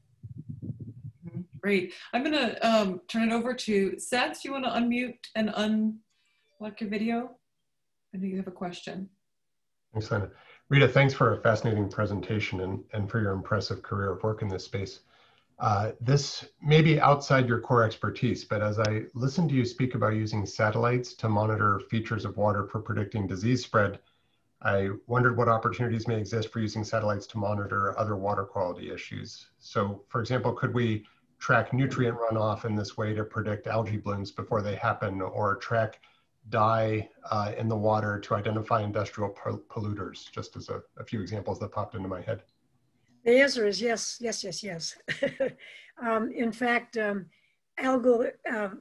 Speaker 1: Great. I'm going to turn it over to Seth. Do you want to unmute and unlock your video? I know you have a question.
Speaker 2: Thanks, Lena. Rita, thanks for a fascinating presentation and for your impressive career of work in this space. This may be outside your core expertise, but as I listened to you speak about using satellites to monitor features of water for predicting disease spread, I wondered what opportunities may exist for using satellites to monitor other water quality issues. So, for example, could we track nutrient runoff in this way to predict algae blooms before they happen, or track dye in the water to identify industrial polluters, just as a few examples that popped into my head?
Speaker 7: The answer is yes, yes, yes, yes. In fact, pathogenic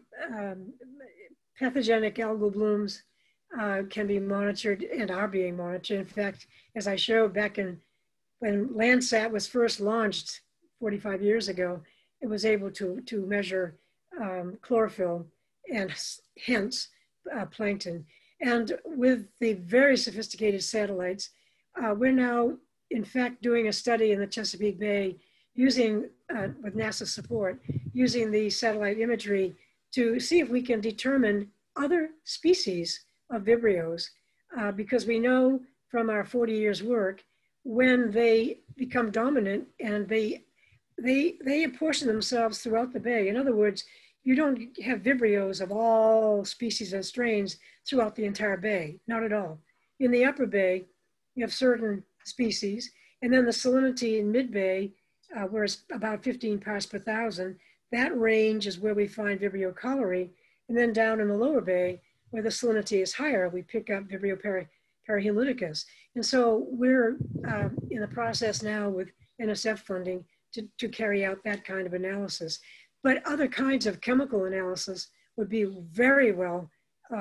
Speaker 7: algal blooms can be monitored and are being monitored. In fact, as I showed back when Landsat was first launched 45 years ago, it was able to measure chlorophyll and hence plankton. And with the very sophisticated satellites, we're now in fact doing a study in the Chesapeake Bay using, with NASA support, using the satellite imagery to see if we can determine other species of Vibrios, because we know from our 40 years work, when they become dominant and they apportion themselves throughout the bay. In other words, you don't have Vibrios of all species and strains throughout the entire bay, not at all. In the upper bay, you have certain species, and then the salinity in mid-bay, where it's about 15 parts per thousand, that range is where we find Vibrio cholerae, and then down in the lower bay, where the salinity is higher, we pick up Vibrio parahemolyticus. And so we're in the process now with NSF funding to carry out that kind of analysis. But other kinds of chemical analysis would be very well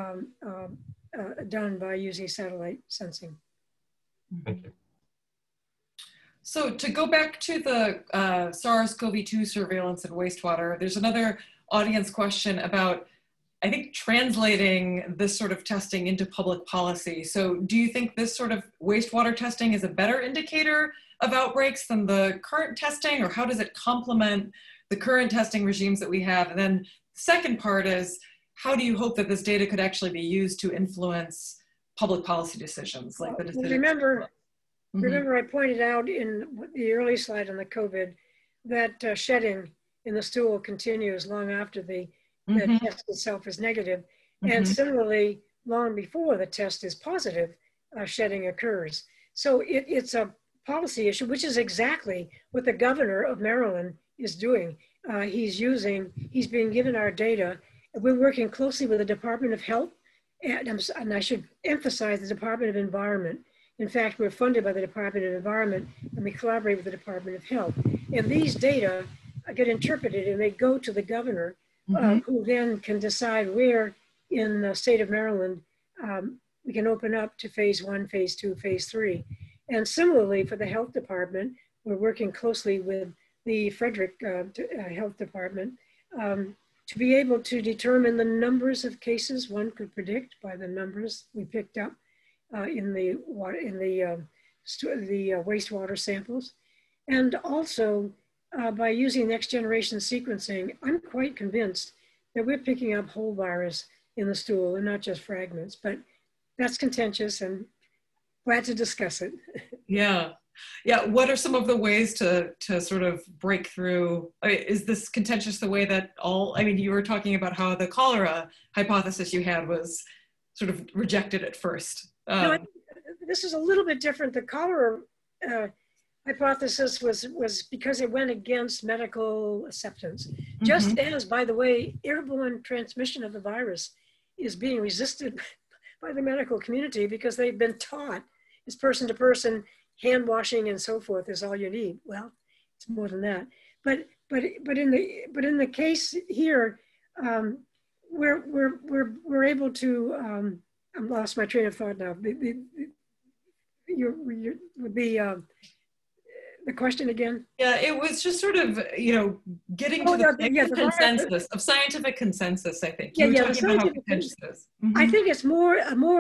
Speaker 7: done by using satellite sensing.
Speaker 2: Thank you.
Speaker 1: So to go back to the SARS-CoV-2 surveillance and wastewater, there's another audience question about, I think, translating this sort of testing into public policy. So do you think this sort of wastewater testing is a better indicator of outbreaks than the current testing, or how does it complement the current testing regimes that we have? And then the second part is, how do you hope that this data could actually be used to influence public policy decisions, like the decisions?
Speaker 7: Remember I pointed out in the early slide on the COVID that shedding in the stool continues long after the test itself is negative. And similarly, long before the test is positive, shedding occurs. So it's a policy issue, which is exactly what the governor of Maryland is doing. He's being given our data. We're working closely with the Department of Health, and I should emphasize the Department of Environment. In fact, we're funded by the Department of Environment, and we collaborate with the Department of Health. And these data get interpreted and they go to the governor, who then can decide where in the state of Maryland we can open up to phase 1, phase 2, phase 3. And similarly for the health department, we're working closely with the Frederick Health Department to be able to determine the numbers of cases one could predict by the numbers we picked up in the wastewater samples. And also by using next generation sequencing, I'm quite convinced that we're picking up whole virus in the stool and not just fragments, but that's contentious and glad to discuss it.
Speaker 1: Yeah. Yeah. What are some of the ways to sort of break through? I mean, is this contentious the way that you were talking about how the cholera hypothesis you had was sort of rejected at first.
Speaker 7: No, this is a little bit different. The cholera hypothesis was because it went against medical acceptance. Just as, by the way, airborne transmission of the virus is being resisted by the medical community because they've been taught it's person to person, hand washing and so forth is all you need. Well, it's more than that. But in the case here, we're able to. I lost my train of thought now. The question again?
Speaker 1: Yeah, it was just sort of, getting to the consensus, of scientific consensus, I think.
Speaker 7: Yeah, the scientific consensus. I think it's more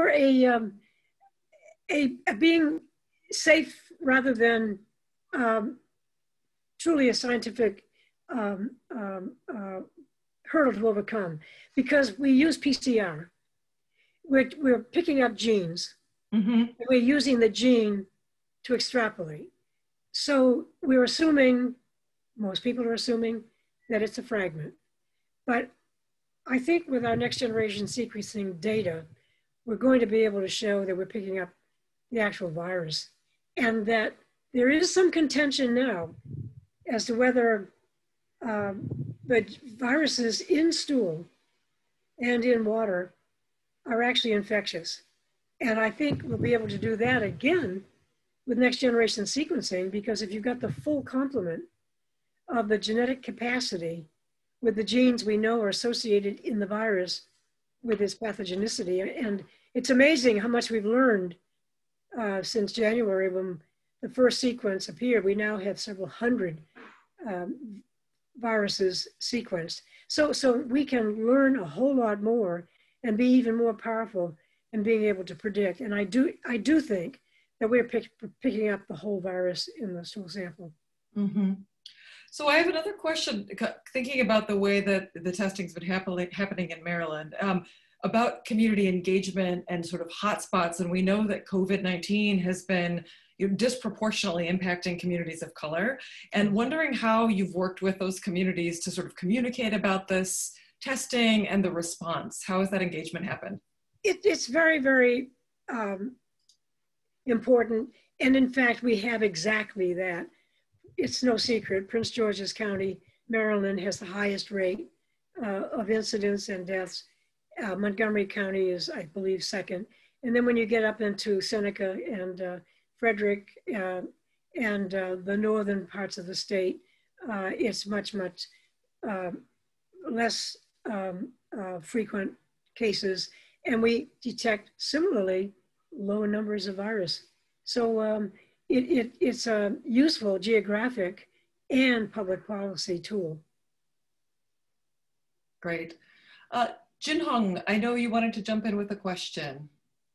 Speaker 7: a being safe rather than truly a scientific hurdle to overcome, because we use PCR. We're picking up genes. We're using the gene to extrapolate. So we're assuming, most people are assuming, that it's a fragment. But I think with our next generation sequencing data, we're going to be able to show that we're picking up the actual virus, and that there is some contention now as to whether the viruses in stool and in water are actually infectious. And I think we'll be able to do that again with next generation sequencing, because if you've got the full complement of the genetic capacity with the genes we know are associated in the virus with its pathogenicity. And it's amazing how much we've learned since January when the first sequence appeared. We now have several hundred viruses sequenced. So we can learn a whole lot more and be even more powerful in being able to predict. And I do think that we're picking up the whole virus in the stool sample.
Speaker 1: Mm-hmm. So I have another question, thinking about the way that the testing's been happening in Maryland, about community engagement and sort of hotspots. And we know that COVID-19 has been disproportionately impacting communities of color, and wondering how you've worked with those communities to sort of communicate about this testing and the response. How has that engagement happened?
Speaker 7: It's very, very important. And in fact, we have exactly that. It's no secret, Prince George's County, Maryland, has the highest rate of incidents and deaths. Montgomery County is, I believe, second. And then when you get up into Seneca and Frederick and the northern parts of the state, it's much, much less frequent cases. And we detect similarly low numbers of virus. So it's a useful geographic and public policy tool.
Speaker 1: Great. Jinhong, I know you wanted to jump in with a question.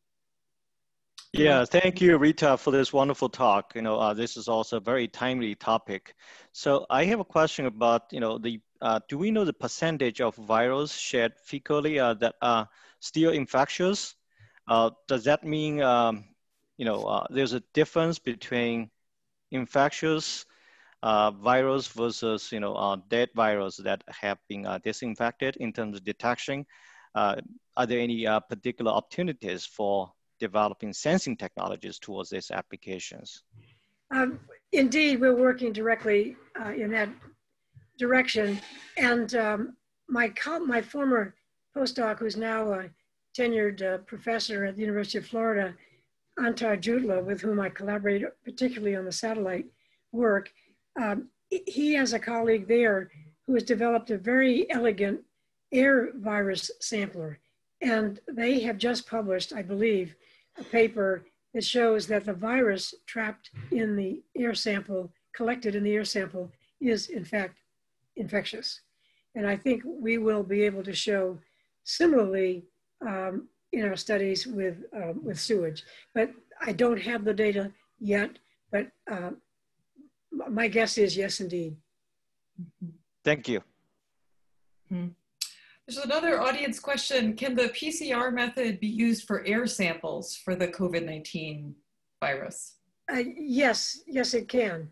Speaker 5: Yeah, thank you, Rita, for this wonderful talk. This is also a very timely topic. So I have a question about, do we know the percentage of virals shed fecally that are still infectious? Does that mean, there's a difference between infectious virus versus, dead virus that have been disinfected in terms of detection? Are there any particular opportunities for developing sensing technologies towards these applications?
Speaker 7: Indeed, we're working directly in that direction. And my former postdoc, who's now a tenured professor at the University of Florida, Antar Jutla, with whom I collaborate particularly on the satellite work, he has a colleague there who has developed a very elegant air virus sampler. And they have just published, I believe, a paper that shows that the virus trapped in the air sample, collected in the air sample, is in fact infectious. And I think we will be able to show similarly in our studies with sewage. But I don't have the data yet, but my guess is yes, indeed.
Speaker 5: Thank you.
Speaker 1: Mm-hmm. There's another audience question. Can the PCR method be used for air samples for the COVID-19 virus?
Speaker 7: Yes, it can.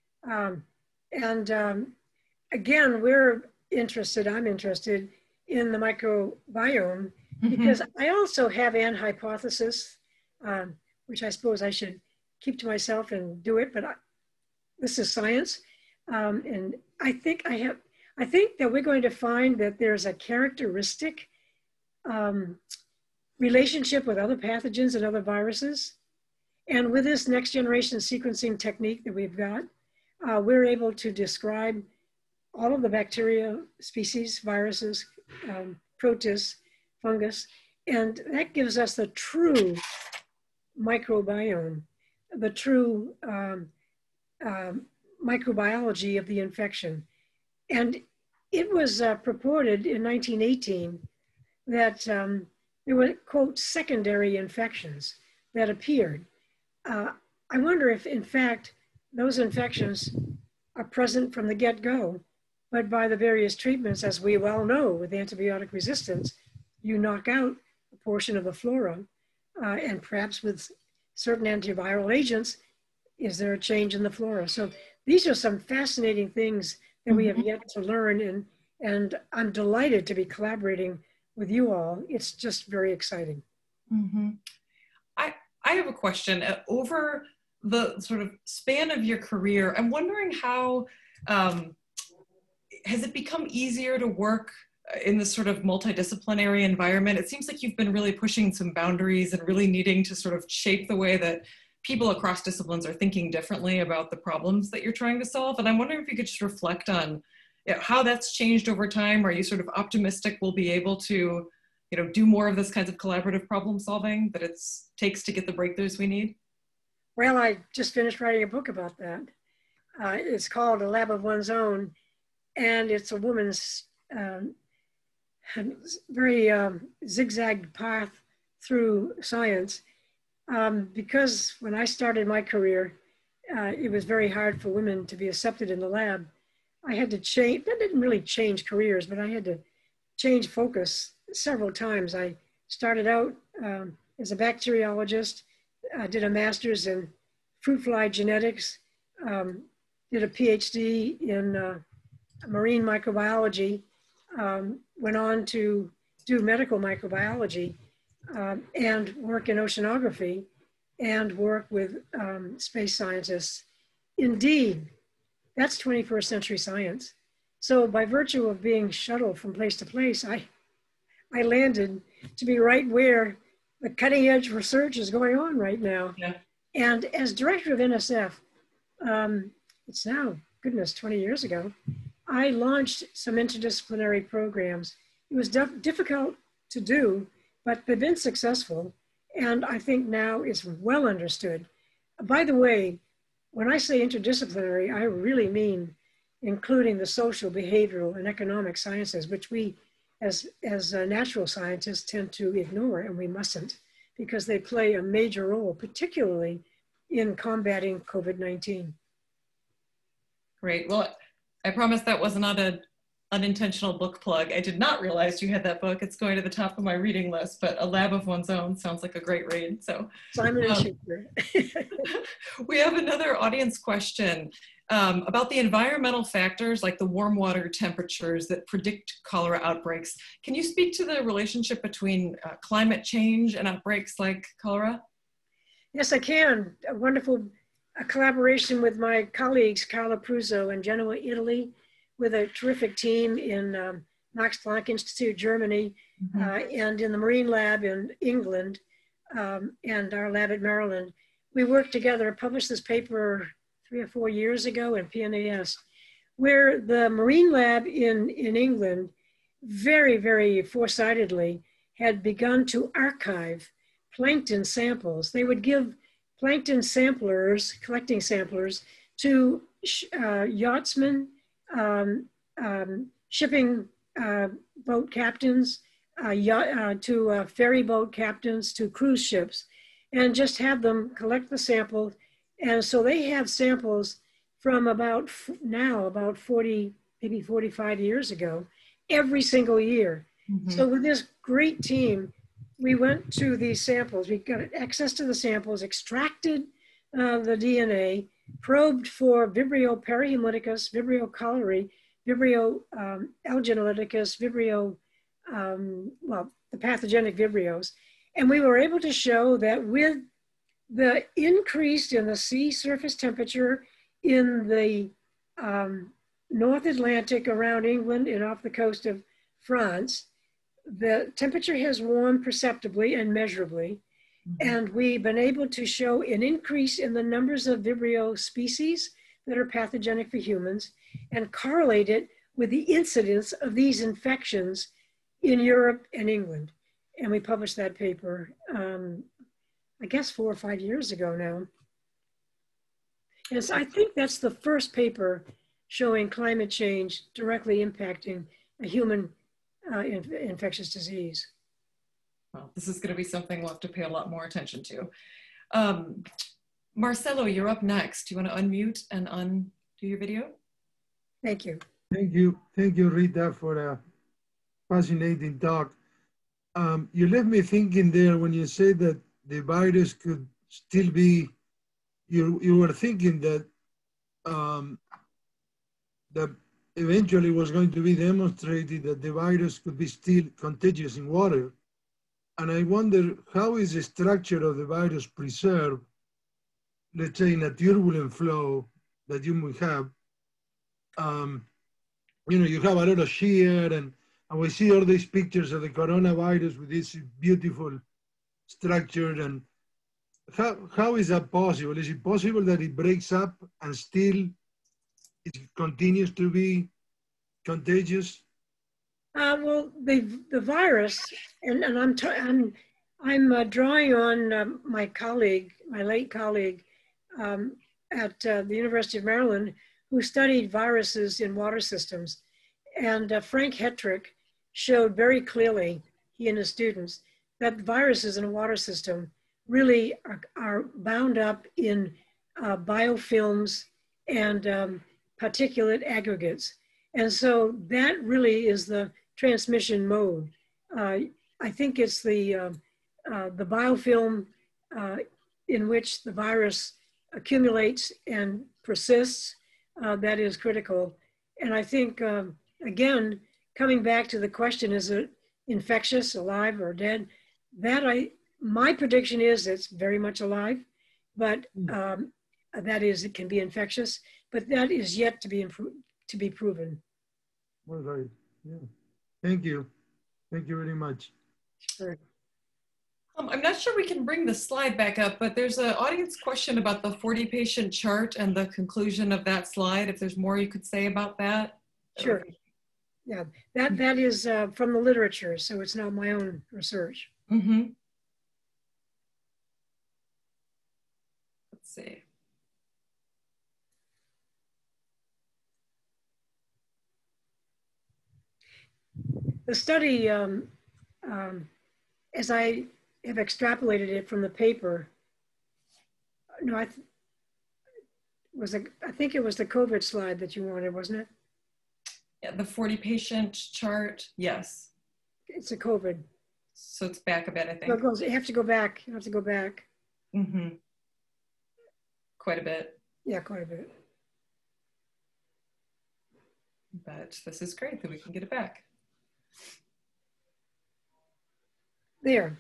Speaker 7: Again, I'm interested in the microbiome because I also have an hypothesis, which I suppose I should keep to myself and do it, but this is science. And I think that we're going to find that there's a characteristic relationship with other pathogens and other viruses. And with this next generation sequencing technique that we've got, we're able to describe all of the bacteria species, viruses, protists, fungus, and that gives us the true microbiome, the true microbiology of the infection. And it was purported in 1918 that there were, quote, secondary infections that appeared. I wonder if, in fact, those infections are present from the get-go, but by the various treatments, as we well know, with antibiotic resistance, you knock out a portion of the flora, and perhaps with certain antiviral agents, Is there a change in the flora? So these are some fascinating things that we have yet to learn, and I'm delighted to be collaborating with you all. It's just very exciting.
Speaker 1: I have a question. Over the sort of span of your career, I'm wondering how, has it become easier to work in this sort of multidisciplinary environment? It seems like you've been really pushing some boundaries and really needing to sort of shape the way that people across disciplines are thinking differently about the problems that you're trying to solve. And I'm wondering if you could just reflect on how that's changed over time. Are you sort of optimistic we'll be able to, do more of this kinds of collaborative problem solving that it takes to get the breakthroughs we need?
Speaker 7: Well, I just finished writing a book about that. It's called A Lab of One's Own, and it's a woman's very zigzagged path through science. Because when I started my career, it was very hard for women to be accepted in the lab. I had to change, that didn't really change careers, but I had to change focus several times. I started out as a bacteriologist, did a master's in fruit fly genetics, did a PhD in marine microbiology, went on to do medical microbiology, and work in oceanography and work with space scientists. Indeed, that's 21st century science. So by virtue of being shuttled from place to place, I landed to be right where the cutting edge research is going on right now. Yeah. And as director of NSF, it's now, goodness, 20 years ago, I launched some interdisciplinary programs. It was difficult to do, but they've been successful. And I think now it's well understood. By the way, when I say interdisciplinary, I really mean including the social, behavioral, and economic sciences, which we as natural scientists tend to ignore, and we mustn't, because they play a major role, particularly in combating COVID-19.
Speaker 1: Great. Well, I promise that was not an unintentional book plug. I did not realize you had that book. It's going to the top of my reading list, but A Lab of One's Own sounds like a great read. So
Speaker 7: Simon and Schuster.
Speaker 1: We have another audience question about the environmental factors like the warm water temperatures that predict cholera outbreaks. Can you speak to the relationship between climate change and outbreaks like cholera?
Speaker 7: Yes, I can. A wonderful collaboration with my colleagues, Carla Pruzzo in Genoa, Italy, with a terrific team in Max Planck Institute, Germany, and in the Marine Lab in England, and our lab at Maryland. We worked together, published this paper 3 or 4 years ago in PNAS, where the Marine Lab in England very, very foresightedly had begun to archive plankton samples. They would give plankton samplers, collecting samplers, to yachtsmen, shipping boat captains, to ferry boat captains, to cruise ships, and just have them collect the sample. And so they have samples from about 40, maybe 45 years ago, every single year. So with this great team, we went to these samples, we got access to the samples, extracted the DNA, probed for Vibrio perihemolyticus, Vibrio cholerae, Vibrio alginolyticus, Vibrio, well, the pathogenic Vibrios. And we were able to show that with the increase in the sea surface temperature in the North Atlantic around England and off the coast of France, the temperature has warmed perceptibly and measurably. And we've been able to show an increase in the numbers of Vibrio species that are pathogenic for humans and correlate it with the incidence of these infections in Europe and England. And we published that paper, I guess 4 or 5 years ago now. And so I think that's the first paper showing climate change directly impacting a human infectious disease.
Speaker 1: Well, this is going to be something we'll have to pay a lot more attention to. Marcelo, you're up next. Do you want to unmute and undo your video?
Speaker 7: Thank you.
Speaker 3: Thank you. Thank you, Rita, for a fascinating talk. You left me thinking there when you said that the virus could still be you were thinking that that eventually was going to be demonstrated that the virus could be still contagious in water. And I wonder, how is the structure of the virus preserved, let's say in a turbulent flow that you may have? You know, you have a lot of shear, and we see all these pictures of the coronavirus with this beautiful structure. And how is that possible? Is it possible that it breaks up and still it continues to be contagious?
Speaker 7: Well, the virus, and I'm drawing on my colleague, my late colleague at the University of Maryland, who studied viruses in water systems. And Frank Hetrick showed very clearly, he and his students, that viruses in a water system really are bound up in biofilms and particulate aggregates. And so that really is the transmission mode. I think it's the biofilm in which the virus accumulates and persists that is critical. And I think, again, coming back to the question, is it infectious, alive, or dead? My prediction is it's very much alive, but that is, it can be infectious, but that is yet to be proven.
Speaker 3: All right. Yeah. Thank you. Thank you very much.
Speaker 7: Sure.
Speaker 1: I'm not sure we can bring the slide back up, but there's an audience question about the 40 patient chart and the conclusion of that slide. If there's more you could say about that.
Speaker 7: Sure. Yeah, that is from the literature, so it's not my own research.
Speaker 1: Mm-hmm. Let's see.
Speaker 7: The study, as I have extrapolated it from the paper, no, I think it was the COVID slide that you wanted, wasn't it?
Speaker 1: Yeah, the 40 patient chart, yes.
Speaker 7: It's a COVID.
Speaker 1: So it's back a bit, I think.
Speaker 7: So you have to go back. You have to go back.
Speaker 1: Mm-hmm. Quite a bit.
Speaker 7: Yeah, quite a bit.
Speaker 1: But this is great that we can get it back.
Speaker 7: There.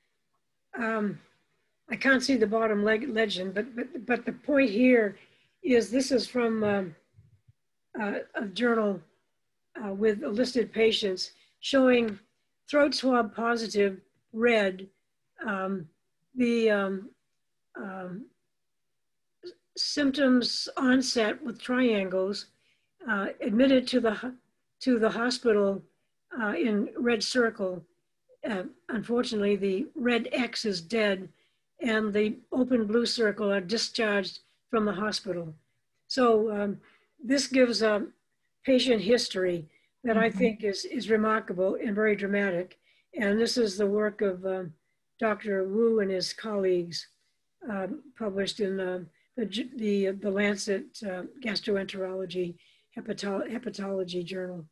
Speaker 7: I can't see the bottom legend, but the point here is this is from a journal with listed patients showing throat swab positive, red, the symptoms onset with triangles, admitted to the hospital in red circle. Unfortunately, the red X is dead, and the open blue circle are discharged from the hospital. So this gives a patient history that I think is remarkable and very dramatic. And this is the work of Dr. Wu and his colleagues, published in the Lancet Gastroenterology Hepatology Journal.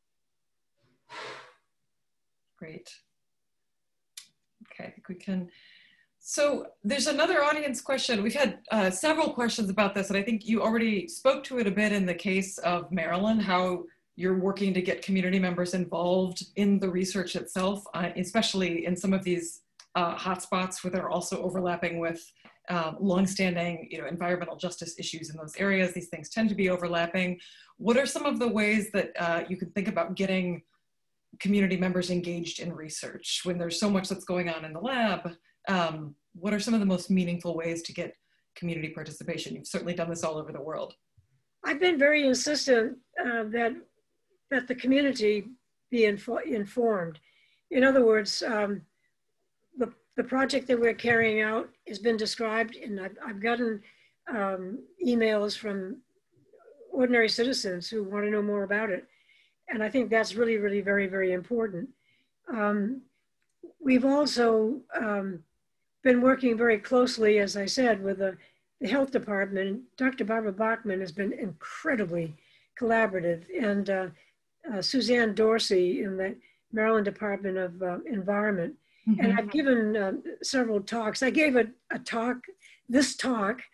Speaker 1: Great. Okay, I think we can. So there's another audience question. We've had several questions about this, and I think you already spoke to it a bit in the case of Maryland, how you're working to get community members involved in the research itself, especially in some of these hotspots where they're also overlapping with longstanding, environmental justice issues in those areas. These things tend to be overlapping. What are some of the ways that you can think about getting community members engaged in research when there's so much that's going on in the lab? What are some of the most meaningful ways to get community participation? You've certainly done this all over the world.
Speaker 7: I've been very insistent that the community be informed. In other words, the project that we're carrying out has been described, and I've gotten emails from ordinary citizens who want to know more about it. And I think that's really, really very, very important. We've also been working very closely, as I said, with the health department. Dr. Barbara Bachman has been incredibly collaborative, and Suzanne Dorsey in the Maryland Department of Environment. Mm-hmm. And I've given several talks. I gave a talk, this talk,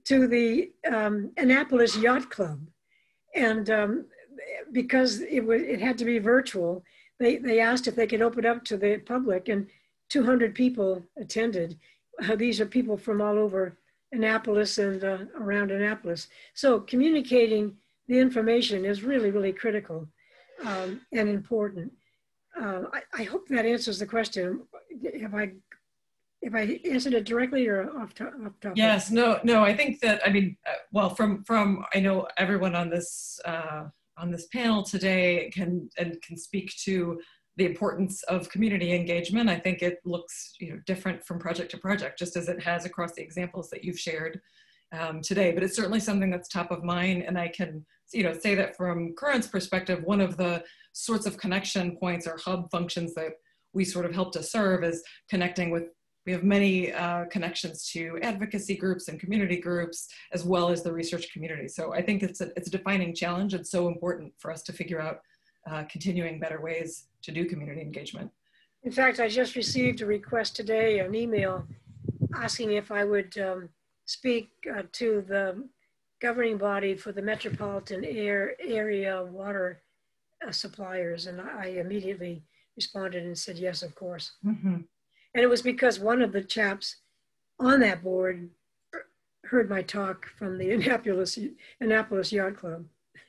Speaker 7: to the Annapolis Yacht Club. And because it had to be virtual, they asked if they could open up to the public, and 200 people attended. These are people from all over Annapolis and around Annapolis. So communicating the information is really, really critical and important. I hope that answers the question. Have I answered it directly or off topic?
Speaker 1: Yes, no, I think that, I mean, well, from I know everyone on this panel today can speak to the importance of community engagement. I think it looks, different from project to project, just as it has across the examples that you've shared today. But it's certainly something that's top of mind, and I can, say that from Current's perspective, one of the sorts of connection points or hub functions that we sort of help to serve is connecting with. We have many connections to advocacy groups and community groups, as well as the research community. So I think it's a defining challenge. It's so important for us to figure out continuing better ways to do community engagement.
Speaker 7: In fact, I just received a request today, an email asking if I would speak to the governing body for the metropolitan area water suppliers. And I immediately responded and said, yes, of course. Mm-hmm. And it was because one of the chaps on that board heard my talk from the Annapolis Yacht Club.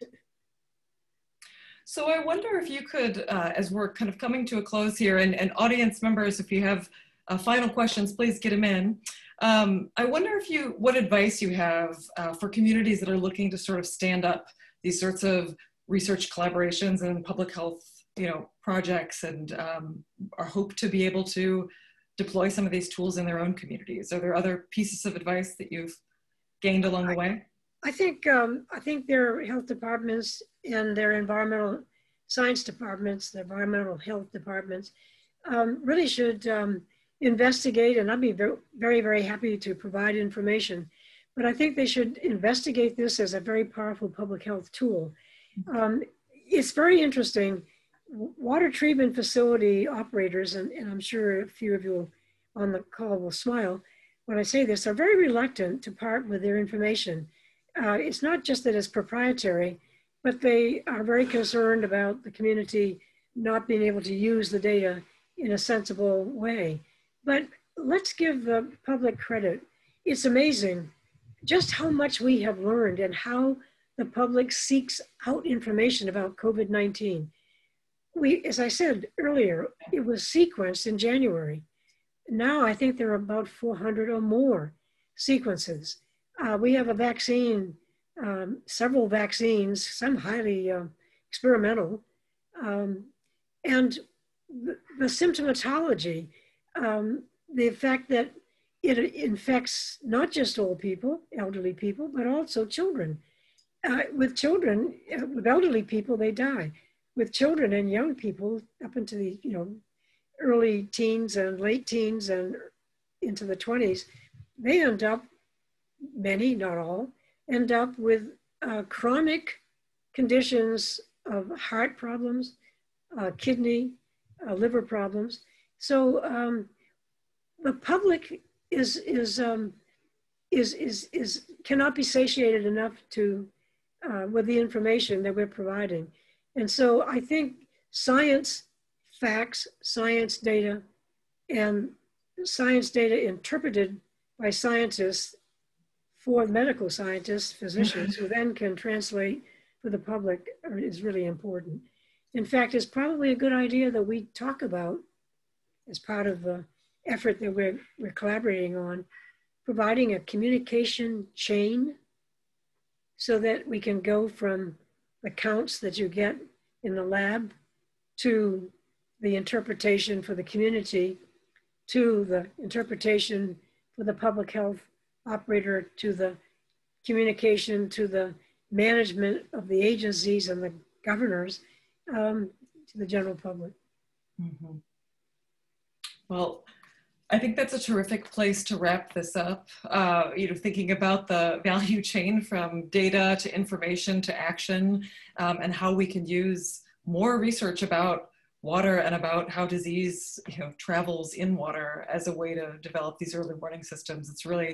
Speaker 1: So I wonder if you could, as we're kind of coming to a close here, and audience members, if you have final questions, please get them in. I wonder what advice you have for communities that are looking to sort of stand up these sorts of research collaborations and public health, projects, and are hope to be able to deploy some of these tools in their own communities. Are there other pieces of advice that you've gained along the way?
Speaker 7: I think their health departments and their environmental science departments, the environmental health departments, really should investigate, and I'd be very, very happy to provide information, but I think they should investigate this as a very powerful public health tool. It's very interesting. Water treatment facility operators, and I'm sure a few of you on the call will smile when I say this, are very reluctant to part with their information. It's not just that it's proprietary, but they are very concerned about the community not being able to use the data in a sensible way. But let's give the public credit. It's amazing just how much we have learned and how the public seeks out information about COVID-19. As I said earlier, it was sequenced in January. Now I think there are about 400 or more sequences. We have a vaccine, several vaccines, some highly experimental, and the symptomatology, the fact that it infects not just old people, elderly people, but also children. With children, with elderly people, they die. With children and young people up into the early teens and late teens and into the 20s, they end up, many, not all, end up with chronic conditions of heart problems, kidney, liver problems. So the public cannot be satiated enough with the information that we're providing. And so I think science, facts, science data, and science data interpreted by scientists for medical scientists, physicians, who then can translate for the public is really important. In fact, it's probably a good idea that we talk about, as part of the effort that we're collaborating on, providing a communication chain so that we can go from the counts that you get in the lab to the interpretation for the community, to the interpretation for the public health operator, to the communication to the management of the agencies and the governors, to the general public.
Speaker 1: Mm-hmm. Well, I think that's a terrific place to wrap this up. Thinking about the value chain from data to information to action, and how we can use more research about water and about how disease travels in water as a way to develop these early warning systems. It's really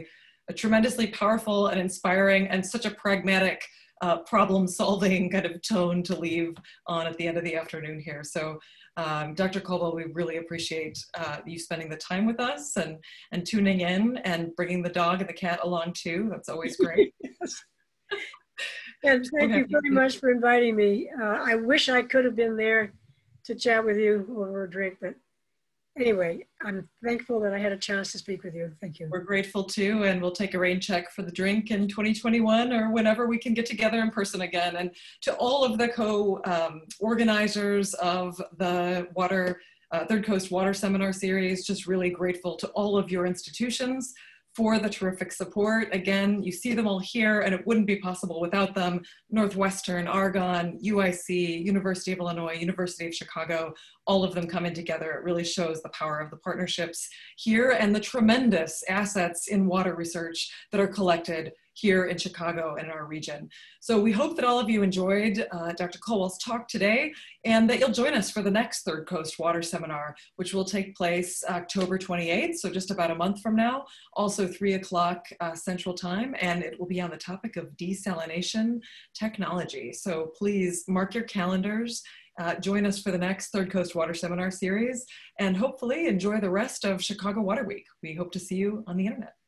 Speaker 1: a tremendously powerful and inspiring and such a pragmatic problem-solving kind of tone to leave on at the end of the afternoon here. So Dr. Colwell, we really appreciate you spending the time with us and tuning in and bringing the dog and the cat along too. That's always great.
Speaker 7: Yes. And thank you very much for inviting me. I wish I could have been there to chat with you over a drink, but anyway, I'm thankful that I had a chance to speak with you. Thank you.
Speaker 1: We're grateful too, and we'll take a rain check for the drink in 2021 or whenever we can get together in person again. And to all of the co-organizers of the Third Coast Water Seminar Series, just really grateful to all of your institutions for the terrific support. Again, you see them all here, and it wouldn't be possible without them. Northwestern, Argonne, UIC, University of Illinois, University of Chicago, all of them coming together. It really shows the power of the partnerships here and the tremendous assets in water research that are collected here in Chicago and in our region. So we hope that all of you enjoyed Dr. Colwell's talk today, and that you'll join us for the next Third Coast Water Seminar, which will take place October 28th, so just about a month from now, also 3 o'clock Central Time, and it will be on the topic of desalination technology. So please mark your calendars, join us for the next Third Coast Water Seminar Series, and hopefully enjoy the rest of Chicago Water Week. We hope to see you on the internet.